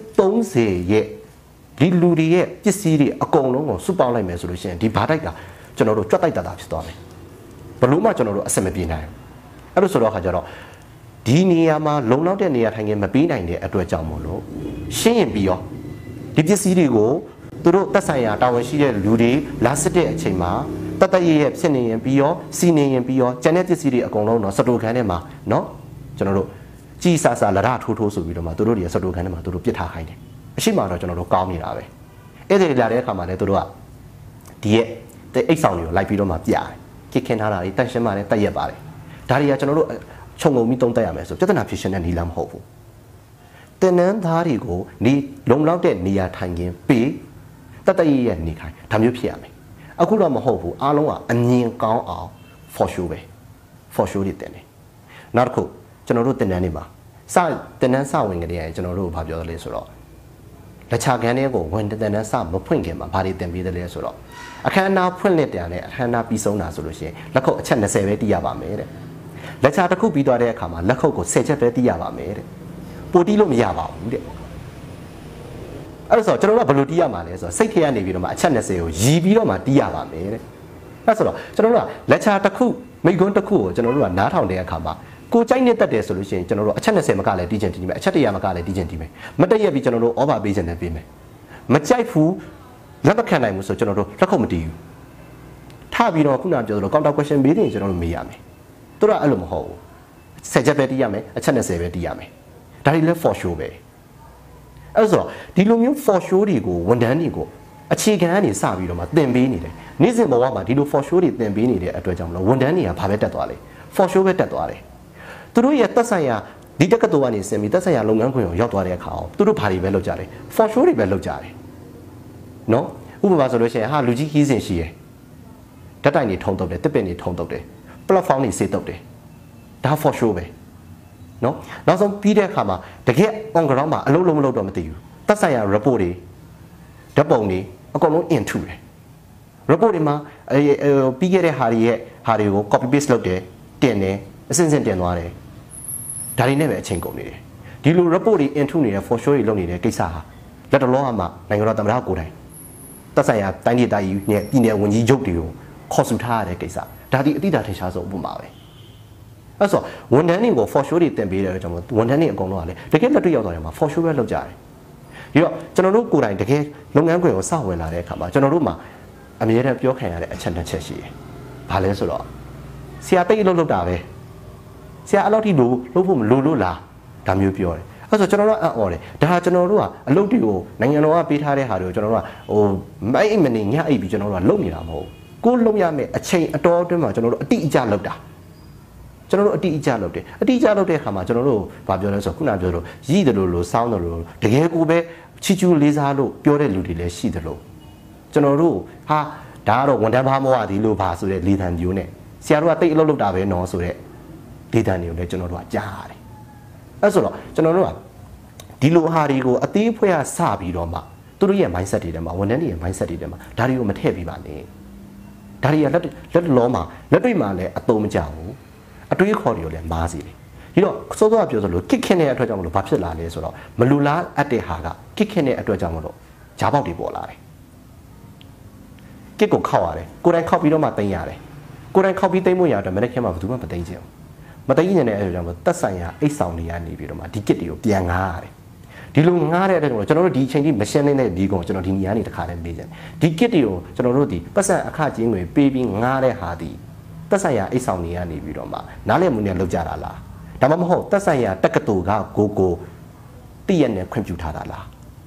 30ရဲ့ဒီလူတွေရဲ့ပစ္စည်းတွေအကုန်လုံးကိုစုပေါင်းလိုက်မယ်ဆိုလို့ရှိရင်ဒီဘားတိုက်ကကျွန်တော်တို့ကြွတ်တိုက်တာဖြစ်သွားမယ်ဘလို့မှကျွန်တော်တို့အဆင်မပြေနိုင်ဘူးအဲ့လိုဆိုတော့ခါကျတော့ဒီနေရာမှာလုံလောက်တဲ့နေရာထိုင်ခင်းမပေးနိုင်တဲ့အတွက်ကြောင့်မို့လို့ရှင်းရင်ပြီးရောဒီပစ္စည်းတွေကိုသူတို့သက်ဆိုင်ရာတာဝန်ရှိတဲ့လူတွေလာစစ်တဲ့အချိန်မှာတတ်ရဲ့ဖြစ်နေရင်ပြီးရောစီနေရင်ပြီးရောကျန်တဲ့ပစ္စည်းတွေအကုန်လုံးတော့စတိုခန်းထဲမှာเนาะကျွန်တော်တို့ကြီးဆာဆာလရထိုးဆိုပြီးတော့မှသူတို့တွေစတိုခန်းထဲမှာသူတို့ပြစ်ထားခိုင်းတယ်အရှိမတော့ကျွန်တော်တို့ကောင်းနေတာပဲအဲ့ဒီလာတဲ့အခါမှာလည်းသူတို့ကဒီရဲ့အိတ်ဆောင်တွေကိုလိုက်ပြီးတော့မှပြရတယ်ကစ်ခင်းထားတာတွေတန့်ရှင်းပါတယ်တက်ရက်ပါတယ်ဒါတွေကကျွန်တော်တို့ခြုံငုံပြီးသုံးသပ်ရမယ်ဆိုပြဿနာဖြစ်ရှင်တဲ့နေလားမဟုတ်ဘူးတင်နန်းသားတွေကိုနေလုံလောက်တဲ့နေရာထိုင်ခင်းပေးတတ်ရဲ့နေခိုင်းဒါမျိုးဖြစ်ရမယ်အခုတော့မဟုတ်ဘူးအားလုံးကအမြင်ကောင်းအောင် for sure ပဲ for sure တွေတင်တယ်နောက်တစ်ခုကျွန်တော်တို့တင်နန်းနေမှာတင်နန်းစဝင်ကလေးရကျွန်တော်တို့ဘာပြောလဲဆိုတော့လက်ချခန်းလေးကိုဝင်တင်နန်းစမဖွင့်ခင်မှာဘာတွေတင်ပေးတယ်လဲဆိုတော့အခမ်းအနားဖွင့်လက်တယ်နဲ့အခမ်းအနားပြီးဆုံးတာဆိုလို့ရှိရင်လက်ခုပ်အချက်20ပဲတီးရပါမယ်တဲ့လက်ချတစ်ခုပြီးသွားတဲ့အခါမှာလက်ခုပ်ကို10ချက်ပဲတီးရပါမယ်တဲ့ပိုတီးလို့မရပါဘူးတဲ့အဲ့ဆိုကျွန်တော်တို့ကဘယ်လိုတီးရမှာလဲဆိုတော့စိတ်ထဲကနေပြီးတော့မှအချက်20ကိုရီးပြီးတော့မှတီးရပါမယ်တဲ့အဲ့ဆိုတော့ကျွန်တော်တို့ကလက်ချတစ်ခုမိကွန်းတစ်ခုကိုကျွန်တော်တို့ကနားထောင်တဲ့အခါမှာကိုကြိုက်နေတတ်တယ်ဆိုလို့ရှိရင်ကျွန်တော်တို့အချက်20မကလည်းတီးချင်တီးမယ်အချက်100မကလည်းတီးချင်တီးမယ်မတက်ရက်ပြီးကျွန်တော်တို့ over ပေးချင်တယ်ပေးမယ်မကြိုက်ဘူးလက်မခံနိုင်ဘူးဆိုကျွန်တော်တို့လက်ခုပ်မတီးဘူးထပြီးတော့ခုနပြောသလို counter question မေးရင်ကျွန်တော်တို့မေးရမယ်သူတို့ကအဲ့လိုမဟုတ်ဘူး10ချက်ပဲတီးရမယ်အချက်20ပဲတီးရမယ်ဒါတွေလည်း for sure ပဲအဲ့ဆိုဒီလိုမျိုး for sure တွေကိုဝန်ထမ်းတွေကိုအခြေခံကနေစပြီးတော့မှသင်ပေးနေတယ်နေ့စဉ်ဘဝမှာဒီလို for sure တွေသင်ပေးနေတဲ့အတွက်ကြောင့်မလို့ဝန်ထမ်းတွေကဘာပဲတက်သွားလဲ for sure ပဲတက်သွားတယ်သူတို့ရဲ့သက်ဆိုင်ရာဒီတက္ကသိုလ်ကနေဆင်ပြီးသက်ဆိုင်ရာလုပ်ငန်းခွင်ကိုရောက်သွားတဲ့အခါသူတို့ဘာတွေပဲလုပ်ကြတယ် for sure တွေပဲလုပ်ကြတယ်နော်ဥပမာဆိုလို့ရှိရင်ဟာလူကြီးခီးစဉ်ရှိရယ်ဓာတ်တိုင်တွေထုံတုပ်တယ်တစ်ပင်တွေထုံတုပ်တယ် platform တွေစေးတုပ်တယ်ဒါ for sure ပဲနော်နောက်ဆုံးပြီးတဲ့အခါမှာတကယ် on ground မှာအလုပ်လုံးမလုပ်တော့မသိဘူးသက်ဆိုင်ရာ report တွေဓာတ်ပုံတွေအကုန်လုံး into တယ် report တွေမှာပြီးခဲ့တဲ့ဟာတွေကို copy paste လုပ်တယ်တင်တယ်အစင်စင်တင်သွားတယ်ဒါတွေနဲ့ပဲအချိန်ကုန်နေတယ်ဒီလို report တွေ into နေတဲ့ for sure တွေလုပ်နေတဲ့ကိစ္စဟာလက်တော်လုံးအမှနိုင်ငံတော်သမ္မတကိုယ်တိုင်သက်ဆိုင်ရာတိုင်းဒေသကြီးနဲ့ပြည်နယ်ဝန်ကြီးချုပ်တွေကိုခေါ်စုထားရတဲ့ကိစ္စဒါဒီအတိအကျထင်ရှားဆုံးဥပမာပဲအဲ့ဆိုဝန်ထမ်းတွေကို for sure တွေတင်ပေးတယ်ကြောင့်ဝန်ထမ်းတွေအကုန်လုံးကလည်းတကယ်လက်တွေ့ရောက်သွားတယ်မှာ for sure ပဲလုပ်ကြတယ်ဒီတော့ကျွန်တော်တို့ကိုယ်တိုင်တကယ်လုပ်ငန်းခွင်ကိုစဝင်လာတဲ့အခါမှာကျွန်တော်တို့မှာအမြဲတမ်းပြောခံရတဲ့အချက်တစ်ချက်ရှိတယ်ဘာလဲဆိုတော့ဆရာတိတ်လုပ်တာပဲဆရာအဲ့လောက်ထိလုပ်ဖို့မလိုလို့လားဒါမျိုးပြောတယ်အဲ့ဆိုကျွန်တော်တို့အံ့ဩတယ်ဒါကျွန်တော်တို့ကအလုပ်တွေကိုနိုင်ငံတော်ကပေးထားတဲ့ဟာတွေကိုကျွန်တော်တို့ကမိုက်အိမ်မနေညအိပ်ပြီးကျွန်တော်တို့ကလုပ်နေတာမဟုတ်ဘူးကိုလုပ်ရမယ့်အချိန်အတော်အတွင်းမှာကျွန်တော်တို့အတိအကျလုပ်တာကျွန်တော်တို့အတိအကျလုပ်တယ်အတိအကျလုပ်တဲ့အခါမှာကျွန်တော်တို့ဗာပြောလဲဆိုခုနပြောလို့ရည်တယ်လို့စောင်းတယ်လို့တကယ်ကိုပဲချီချူလေးစားလို့ပြောတဲ့လူတွေလည်းရှိတယ်လို့ကျွန်တော်တို့ဟာဒါကတော့ဝန်ထမ်းဘာမဝသည်လို့ပါဆိုတဲ့လေသံမျိုးနဲ့ဆရာတို့ကတိတ်အလုပ်လုပ်တာပဲနော်ဆိုတဲ့လေသံတွေကိုလည်းကျွန်တော်တို့ကကြားရတယ်အဲ့ဆိုတော့ကျွန်တော်တို့ကဒီလိုဟာတွေကိုအသေးဖွဲရစပြီးတော့မှသူတို့ရဲ့ mindset တွေထဲမှာဝန်ထမ်းတွေရဲ့ mindset တွေထဲမှာဒါတွေကိုမထည့်ပြပါနဲ့ဒါတွေကလက်လောမှာလက်တွေ့မှာလည်းအသုံးမကျဘူးအတွေးခေါ်တွေကိုလည်းမားစီတယ်ဒီတော့စောစောကပြောသလိုကစ်ခင်းတဲ့အတွက်ကြောင့်မလို့ဘာဖြစ်လာလဲဆိုတော့မလူလားအပ်တဲ့ဟာကကစ်ခင်းတဲ့အတွက်ကြောင့်မလို့ဂျားပေါက်တွေပေါ်လာတယ်ကစ်ကိုခောက်ရတယ်ကိုယ်တိုင်ခောက်ပြီးတော့မှတင်ရတယ်ကိုယ်တိုင်ခောက်ပြီးတိမ့်ဖို့ရတော့မနေ့ကမှဘယ်သူမှမသိချင်ဘူးမသိချင်တဲ့အတွက်ကြောင့်မလို့တက်ဆိုင်ရာအိတ်ဆောင်တွေကနေပြီးတော့မှဒီကစ်တွေကိုပြန်ငားရတယ်ဒီလိုငားတဲ့အတွက်ကျွန်တော်တို့ဒီအချိန်ကြီးမရှင်းနေတဲ့ဒီကောင်ကျွန်တော်ဒီနေရာနေတစ်ခါလည်းမေးကြတယ်ဒီကစ်တွေကိုကျွန်တော်တို့ဒီပတ်စံအခကျင်းတွေပေးပြီးငားတဲ့ဟာဒီတက်ဆိုင်ရာအိတ်ဆောင်တွေကနေပြီးတော့မှနားလည်မှုနဲ့လောက်ကြတာလားဒါမှမဟုတ်တက်ဆိုင်ရာတက္ကသိုလ်ကကိုတည့်ရနဲ့ခွင့်ပြုထားတာလား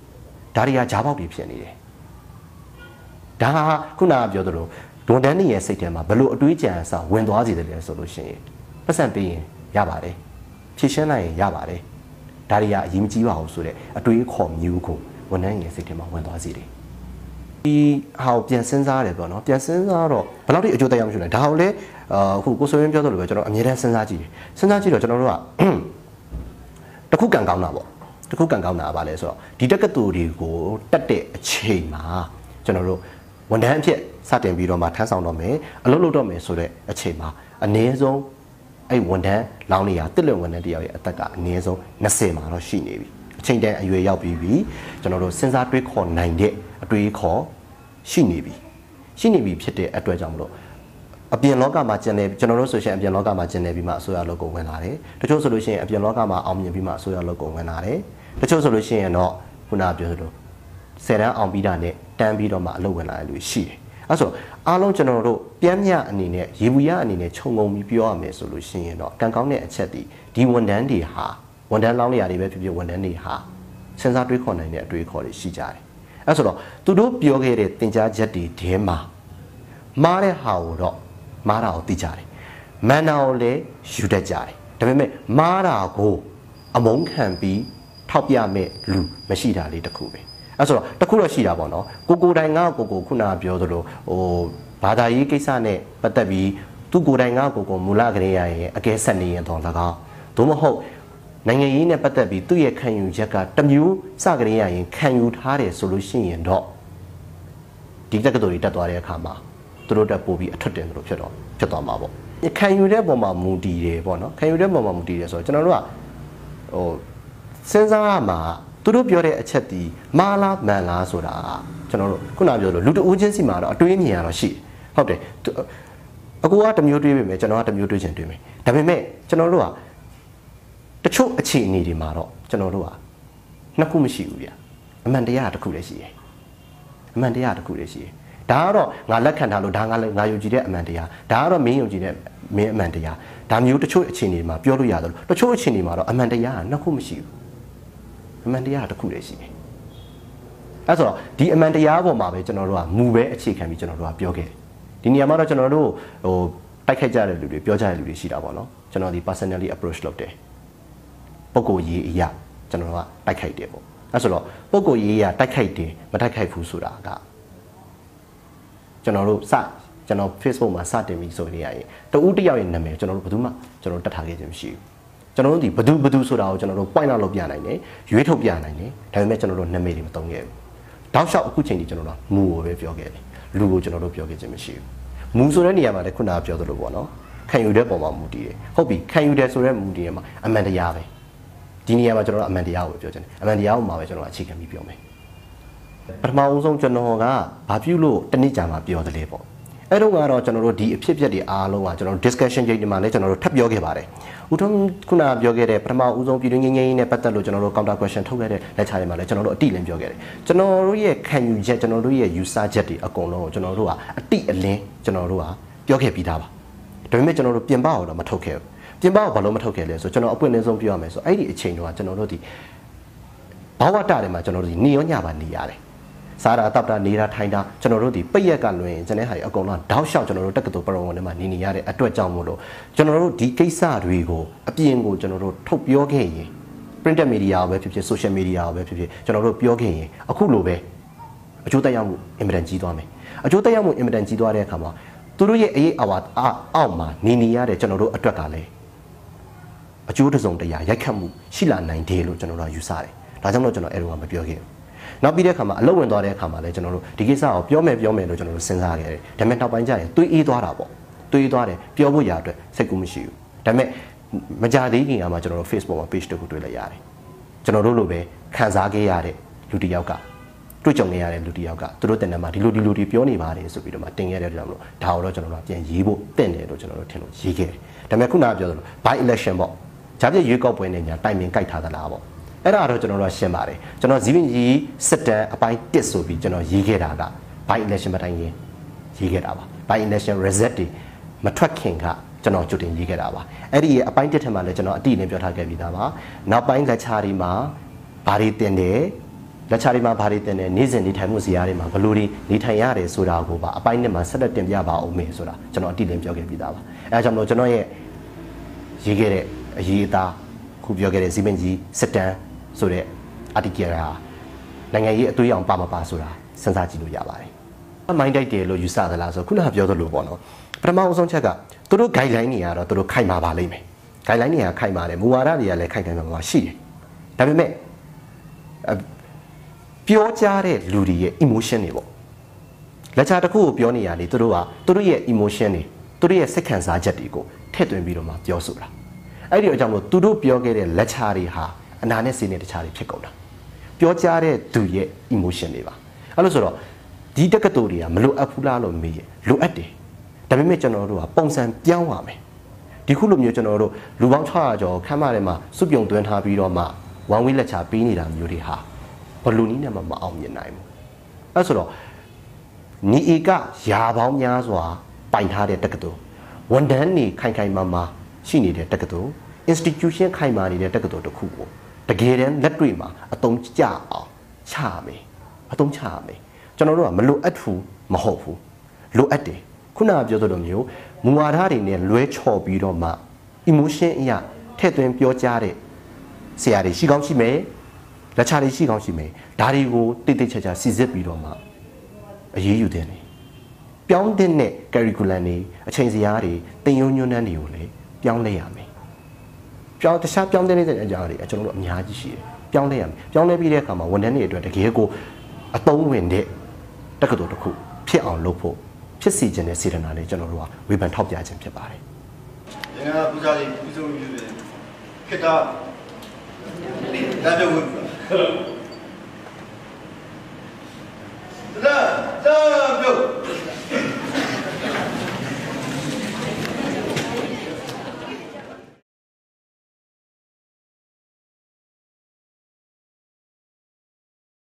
ဒါတွေကဂျားပေါက်တွေဖြစ်နေတယ်ဒါခုနကပြောသလိုဝန်ထမ်းတွေရဲ့စိတ်ထဲမှာဘလို့အတွေးကြံအစဝင်သွားစေတယ်လဲဆိုလို့ရှိရင်ပတ်စံပေးရင်ရပါတယ်ဖြည့်ရှင်းနိုင်ရင်ရပါတယ်ဒါတွေကအရေးမကြီးပါဘူးဆိုတဲ့အတွေးခေါ်မျိုးကိုဝန်ထမ်းရဲ့စိတ်ထဲမှာဝင်သွားစေတယ်ဒီဟာကိုပြန်စဉ်းစားရတယ်ပေါ့နော်ပြန်စဉ်းစားတော့ဘယ်လောက်ထိအကျိုးသက်ရောက်မှုရှိလဲဒါကိုလည်းအခုကိုစိုးရင်းပြောသလိုပဲကျွန်တော်အမြဲတမ်းစဉ်းစားကြည့်တယ်စဉ်းစားကြည့်တော့ကျွန်တော်တို့ကတခုကန်ကောင်းတာပေါ့တခုကန်ကောင်းတာကဘာလဲဆိုတော့ဒီတက္ကသိုလ်တွေကိုတက်တဲ့အချိန်မှာကျွန်တော်တို့ဝန်ထမ်းအဖြစ်စတင်ပြီးတော့မှထမ်းဆောင်တော့မယ်အလုပ်လုပ်တော့မယ်ဆိုတဲ့အချိန်မှာအနည်းဆုံးအဲ့ဝန်ထမ်းလောင်းနေရတစ်လွန်ဝန်ထမ်းတယောက်ရဲ့အသက်ကအနည်းဆုံး20မှာတော့ရှိနေပြီအချိန်တန်အရွယ်ရောက်ပြီးပြီကျွန်တော်တို့စဉ်းစားတွေးခေါ်နိုင်တဲ့အတွေးခေါ်ရှိနေပြီဖြစ်တဲ့အတွက်ကြောင့်မလို့အပြင်လောကမှာကျင်နေကျွန်တော်တို့ဆိုရှင်အပြင်လောကမှာကျင်နေပြီးမှအစိုးရလုပ်ကိုဝင်လာတယ်တချို့ဆိုလို့ရှိရင်အပြင်လောကမှာအောင်မြင်ပြီးမှအစိုးရလုပ်ကိုဝင်လာတယ်တချို့ဆိုလို့ရှိရင်တော့ခုနပြောသလို10တန်းအောင်ပြီးတာနဲ့တန်းပြီးတော့မှအလုပ်ဝင်လာတဲ့လူရှိတယ်အဲဆိုအားလုံးကျွန်တော်တို့ပြန်မြအနေနဲ့ရေဘူးရအနေနဲ့ခြုံငုံပြီးပြောရမယ်ဆိုလို့ရှိရင်တော့ကံကောင်းတဲ့အချက်ဒီဝန်ထမ်းတွေဟာဝန်ထမ်းလောင်းလျာတွေပဲဖြစ်ဖြစ်ဝန်ထမ်းတွေဟာစဉ်းစားတွေးခေါ်နိုင်တဲ့အတွေးခေါ်တွေရှိကြတယ်အဲဆိုတော့သူတို့ပြောခဲ့တဲ့သင်ကြားချက်တွေထဲမှာမားတဲ့ဟာကိုတော့မားတာကိုသိကြတယ်မန်နာကိုလည်းယူတတ်ကြတယ်ဒါပေမဲ့မားတာကိုအမုန်းခံပြီးထောက်ပြမဲ့လူမရှိတာလေးတခုပဲအဲဆိုတော့တခုတော့ရှိတာပေါ့နော်ကိုတိုင်ကကိုခုနကပြောသလိုဘာသာရေးကိစ္စနဲ့ပတ်သက်ပြီးသူကိုတိုင်ကကိုမူလကလေးရရင်အကဲဆက်နေရင်တော့၎င်းသို့မဟုတ်နိုင်ငံရေးနဲ့ပတ်သက်ပြီးသူ့ရဲ့ခံယူချက်ကတမျိုးစကလေးရရင်ခံယူထားတယ်ဆိုလို့ရှိရင်တော့ဒီတက္ကသိုလ်တွေတက်သွားတဲ့အခါမှာသူတို့တက်ပို့ပြီးအထွတ်တင်လို့ဖြစ်သွားမှာပေါ့ခံယူတဲ့ပုံမှာမူတည်တယ်ပေါ့နော်ခံယူတဲ့ပုံမှာမူတည်တယ်ဆိုတော့ကျွန်တော်တို့ကစဉ်းစားရမှာသူတို့ပြောတဲ့အချက်ဒီမာလားမန်လားဆိုတာကျွန်တော်တို့ခုနပြောလို့လူတဦးချင်းစီမှာတော့အတွေးမြင်ရတော့ရှိဟုတ်တယ်အကူကတစ်မျိုးတွေးပေမဲ့ကျွန်တော်ကတစ်မျိုးတွေးချင်တွေးမယ်ဒါပေမဲ့ကျွန်တော်တို့ကတချို့အခြေအနေတွေမှာတော့ကျွန်တော်တို့ကနှစ်ခုမရှိဘူးဗျအမှန်တရားတစ်ခုလည်းရှိတယ်အမှန်တရားတစ်ခုလည်းရှိတယ်ဒါကတော့ငါလက်ခံထားလို့ဒါငါယုံကြည်တဲ့အမှန်တရားဒါကတော့မင်းယုံကြည်တဲ့မင်းအမှန်တရားဒါမျိုးတချို့အခြေအနေမှာပြောလို့ရတယ်လို့တချို့အခြေအနေမှာတော့အမှန်တရားကနှစ်ခုမရှိဘူးအမှန်တရားတစ်ခုလည်းရှိတယ်အဲဆိုတော့ဒီအမှန်တရားပေါ်မှာပဲကျွန်တော်တို့ကမူပဲအခြေခံပြီးကျွန်တော်တို့ကပြောခဲ့တယ်ဒီနေရာမှာတော့ကျွန်တော်တို့တိုက်ခိုက်ကြတဲ့လူတွေပြောကြတဲ့လူတွေရှိတာပေါ့နော်ကျွန်တော်ဒီ personally approach လုပ်တယ်ပုံကိုရေးအရာကျွန်တော်တို့ကတိုက်ခိုက်တယ်ပေါ့အဲဆိုတော့ပုံကိုရေးအရာတိုက်ခိုက်တယ်မတိုက်ခိုက်ဘူးဆိုတာကကျွန်တော် Facebook မှာစတင်ပြီးဆိုနေရရင်တဦးတစ်ယောက်ရဲ့နာမည်ကျွန်တော်တို့ဘယ်သူမှကျွန်တော်တတ်ထားခဲ့ခြင်းမရှိဘူးကျွန်တော်တို့ဒီဘယ်သူဆိုတာကိုကျွန်တော်တို့ point out လုပ်ပြနိုင်တယ်ရွေးထုတ်ပြနိုင်တယ်ဒါပေမဲ့ကျွန်တော်တို့နာမည်တွေမသုံးခဲ့ဘူးတောက်လျှောက်အခုချိန်ထိကျွန်တော်တို့မူကိုပဲပြောခဲ့တယ်လူကိုကျွန်တော်တို့ပြောခဲ့ခြင်းမရှိဘူးမူဆိုတဲ့နေရာမှာလည်းခုနကပြောသလိုပေါ့နော်ခံယူတဲ့ပုံမှာမူတည်တယ်ဟုတ်ပြီခံယူတယ်ဆိုတဲ့မူတည်ရမှာအမှန်တရားပဲဒီနေရာမှာကျွန်တော်တို့အမှန်တရားကိုပြောချင်တယ်အမှန်တရားကိုမှာပဲကျွန်တော်အခြေခံပြီးပြောမယ်ပထမဦးဆုံးကျွန်တော်ကဘာပြုလို့တနည်းကြာမှာပြောတယ်လေပေါ့အဲ့တော့ကတော့ကျွန်တော်တို့ဒီအဖြစ်အပျက်တွေအားလုံးကကျွန်တော်တို့ discussion ကြိတ်တွေမှာလည်းကျွန်တော်တို့ထပ်ပြောခဲ့ပါတယ်ဦးထုံးခုနပြောခဲ့တဲ့ပထမဦးဆုံးပြည်တွင်းငင်းငင်းနဲ့ပတ်သက်လို့ကျွန်တော်တို့ counter question ထုတ်ခဲ့တဲ့ lecture တွေမှာလည်းကျွန်တော်တို့အတိအလင်းပြောခဲ့တယ်ကျွန်တော်တို့ရဲ့ခံယူချက်ကျွန်တော်တို့ရဲ့ user ချက်တွေအကုန်လုံးကိုကျွန်တော်တို့ကအတိအလင်းကျွန်တော်တို့ကပြောခဲ့ပြီးသားပါဒါပေမဲ့ကျွန်တော်တို့ပြင်ပအောင်တော့မထုတ်ခဲ့ဘူးပြင်ပအောင်ဘာလို့မထုတ်ခဲ့လဲဆိုကျွန်တော်အပွင့်အလင်းဆုံးပြောရမယ်ဆိုအဲ့ဒီအချိန်တုန်းကကျွန်တော်တို့ဒီဘဝတတယ်မှာကျွန်တော်တို့ဒီနေရောညပါနေရတယ်စားတာတောက်တာနေတာထိုင်တာကျွန်တော်တို့ဒီပိတ်ရက်ကလွင်ကျွန်တဲ့ဟာတွေအကုန်လုံးတောက်လျှောက်ကျွန်တော်တို့တက္ကသိုလ်ပရောဝန်ထဲမှာနေရတဲ့အတွက်ကြောင့်မို့လို့ကျွန်တော်တို့ဒီကိစ္စတွေကိုအပြင်ကိုကျွန်တော်တို့ထုတ်ပြောခဲ့ရင် printed media ပဲဖြစ်ဖြစ် social media ပဲဖြစ်ဖြစ်ကျွန်တော်တို့ပြောခဲ့ရင်အခုလိုပဲအကျိုးသက်ရောက်မှုအင်မတန်ကြီးသွားမယ်အကျိုးသက်ရောက်မှုအင်မတန်ကြီးသွားတဲ့အခါမှာသူတို့ရဲ့အရေးအောက်မှာနေရတဲ့ကျွန်တော်တို့အတွက်ကလည်းအကျိုးတစုံတရာရိုက်ခတ်မှုရှိလာနိုင်တယ်လို့ကျွန်တော်တို့ယူဆတယ်ဒါကြောင့်မို့ကျွန်တော်အဲ့လိုကမပြောခဲ့ဘူးနောက်ပြီးတဲ့အခါမှာအလုပ်ဝင်သွားတဲ့အခါမှာလည်းကျွန်တော်တို့ဒီကိစ္စကိုပြောမယ်လို့ကျွန်တော်တို့စဉ်းစားခဲ့တယ်ဒါပေမဲ့နောက်ပိုင်းကျရင်တွေးအေးသွားတာပေါ့တွေးသွားတယ်ပြောဖို့ရအတွက်စိတ်ကူးမရှိဘူးဒါပေမဲ့မကြသေးခင်ကမှကျွန်တော်တို့ Facebook မှာ page တစ်ခုတွေ့လိုက်ရတယ်ကျွန်တော်တို့လိုပဲခံစားခဲ့ရတဲ့လူတစ်ယောက်ကတွေ့ကြုံနေရတဲ့လူတစ်ယောက်ကသူတို့တင်တယ်မှာဒီလိုတွေပြောနေပါတယ်ဆိုပြီးတော့မှတင်ခဲ့တဲ့ကြောင့်မလို့ဒါကိုတော့ကျွန်တော်တို့ပြန်ရေးဖို့တင့်တယ်လို့ကျွန်တော်တို့ထင်လို့ရေးခဲ့တယ်ဒါပေမဲ့ခုနကပြောသလို by election ပေါ့ဂျာပြည့်ရွေးကောက်ပွဲနဲ့ညာတိုင်ပင်ကြိုက်ထားသလားပေါ့အဲ့ဒါတော့ကျွန်တော်တို့ရှင်းပါတယ်ကျွန်တော်ဇီးပင်ကြီးစစ်တမ်းအပိုင်း1ဆိုပြီးကျွန်တော်ရေးခဲ့တာက by election မတိုင်ခင်ရေးခဲ့တာပါ by election result တွေမထွက်ခင်ကကျွန်တော်ကြိုတင်ရေးခဲ့တာပါအဲ့ဒီအပိုင်း1ထဲမှာလည်းကျွန်တော်အတိအလင်းပြောထားခဲ့ပြီးသားပါနောက်ပိုင်း lecture တွေမှာဘာတွေတင်တယ်လက်ချာတွေမှာဘာတွေတင်တယ်နေ့စဉ်နေထိုင်မှုဇယားတွေမှာဘလို့တွေနေထိုင်ရတယ်ဆိုတာကိုပါအပိုင်းနဲ့မှာဆက်လက်တင်ပြပါအောင်မေဆိုတာကျွန်တော်အတိအလင်းပြောခဲ့ပြီးသားပါအဲဒါကြောင့်မလို့ကျွန်တော်ရဲ့ရေးခဲ့တဲ့အရေးအသားခုပြောခဲ့တဲ့ဇီးပင်ကြီးစစ်တမ်းဆိုတဲ့ article ဟာနိုင်ငံရေးအသွေးအောင်ပါမပါဆိုတာစဉ်းစားကြည့်လို့ရပါတယ်။မိုင်းတိုက်တယ်လို့ယူဆသလားဆိုခုနကပြောသလိုပေါ့နော်ပထမအဆုံးချက်ကသူတို့ guideline တွေကတော့သူတို့ခိုင်မာပါလိမ့်မယ်။ guideline တွေကခိုင်မာတယ်မူဝါဒတွေကလည်းခိုင်မာရှိတယ်။ဒါပေမဲ့ပြောကြားတဲ့လူတွေရဲ့ emotion တွေပေါ့လက်ချာတစ်ခုကိုပြောနေရတယ်သူတို့ကသူတို့ရဲ့ emotion တွေသူတို့ရဲ့စိတ်ခံစားချက်တွေကိုထည့်သွင်းပြီးတော့မှပြောဆိုတာအဲ့ဒီအကြောင်းလို့သူတို့ပြောခဲ့တဲ့လက်ချာတွေဟာအနာနဲ့စိတ်နဲ့တခြားတွေဖြစ်ကုန်တာပြောကြားတဲ့သူရဲ့ emotion တွေပါအဲ့လို့ဆိုတော့ဒီတက္ကသိုလ်တွေကမလိုအပ်ဘူးလားလို့မေးရင်လိုအပ်တယ်ဒါပေမဲ့ကျွန်တော်တို့ကပုံစံပြောင်းရမယ်ဒီခုလိုမျိုးကျွန်တော်တို့လူပေါင်း600ကျော်ခမ်းမထဲမှာစုပြုံသွင်းထားပြီးတော့မှဝမ်ဝေးလက်ချာပေးနေတာမျိုးတွေဟာဘလူနီးနဲ့မှမအောင်မြင်နိုင်ဘူးအဲ့ဆိုတော့ညီဧကရာပေါင်းများစွာပိုင်ထားတဲ့တက္ကသိုလ်ဝန်ထမ်းနေခိုင်ခိုင်မာမာရှိနေတဲ့တက္ကသိုလ် institution ခိုင်မာနေတဲ့တက္ကသိုလ်တစ်ခုကိုတကယ်တမ်းလက်တွေ့မှာအသုံးကျအောင်ချရမယ်အသုံးချရမယ်ကျွန်တော်တို့ကမလိုအပ်ဘူးမဟုတ်ဘူးလိုအပ်တယ်ခုနကပြောသလိုမျိုးမူဝါဒတွေနဲ့လွဲချော်ပြီးတော့မှ emotion အရာထည့်သွင်းပြောကြားတဲ့ဆရာတွေရှိကောင်းရှိမယ်လက်ချာတွေရှိကောင်းရှိမယ်ဒါတွေကိုတိတ်တိတ်ချာချာစီစစ်ပြီးတော့မှအရေးယူတဲ့နေပြောင်းတဲ့ curriculum တွေအချိန်စရာတွေတင်ယုံညွန်းနှန်းတွေကိုလည်းပြောင်းလဲရမယ်ပြောင်းတခြားပြောင်းတဲ့အကြောင်းတွေကျွန်တော်တို့အများကြီးရှိတယ်ပြောင်းလဲရမယ်ပြောင်းလဲပြီးတဲ့အခါမှာဝန်ထမ်းတွေအတွက်တကယ်ကိုအသုံးဝင်တဲ့တက္ကသိုလ်တစ်ခုဖြစ်အောင်လုပ်ဖို့ဖြစ်စီခြင်းတဲ့စေတနာလေးကျွန်တော်တို့ကဝေဖန်ထောက်ပြခြင်းဖြစ်ပါတယ်။ဒီကပူဇာလေးပူဇော်ယူတယ်။ခေတ္တဒါပြောဝင်။ဒါပြော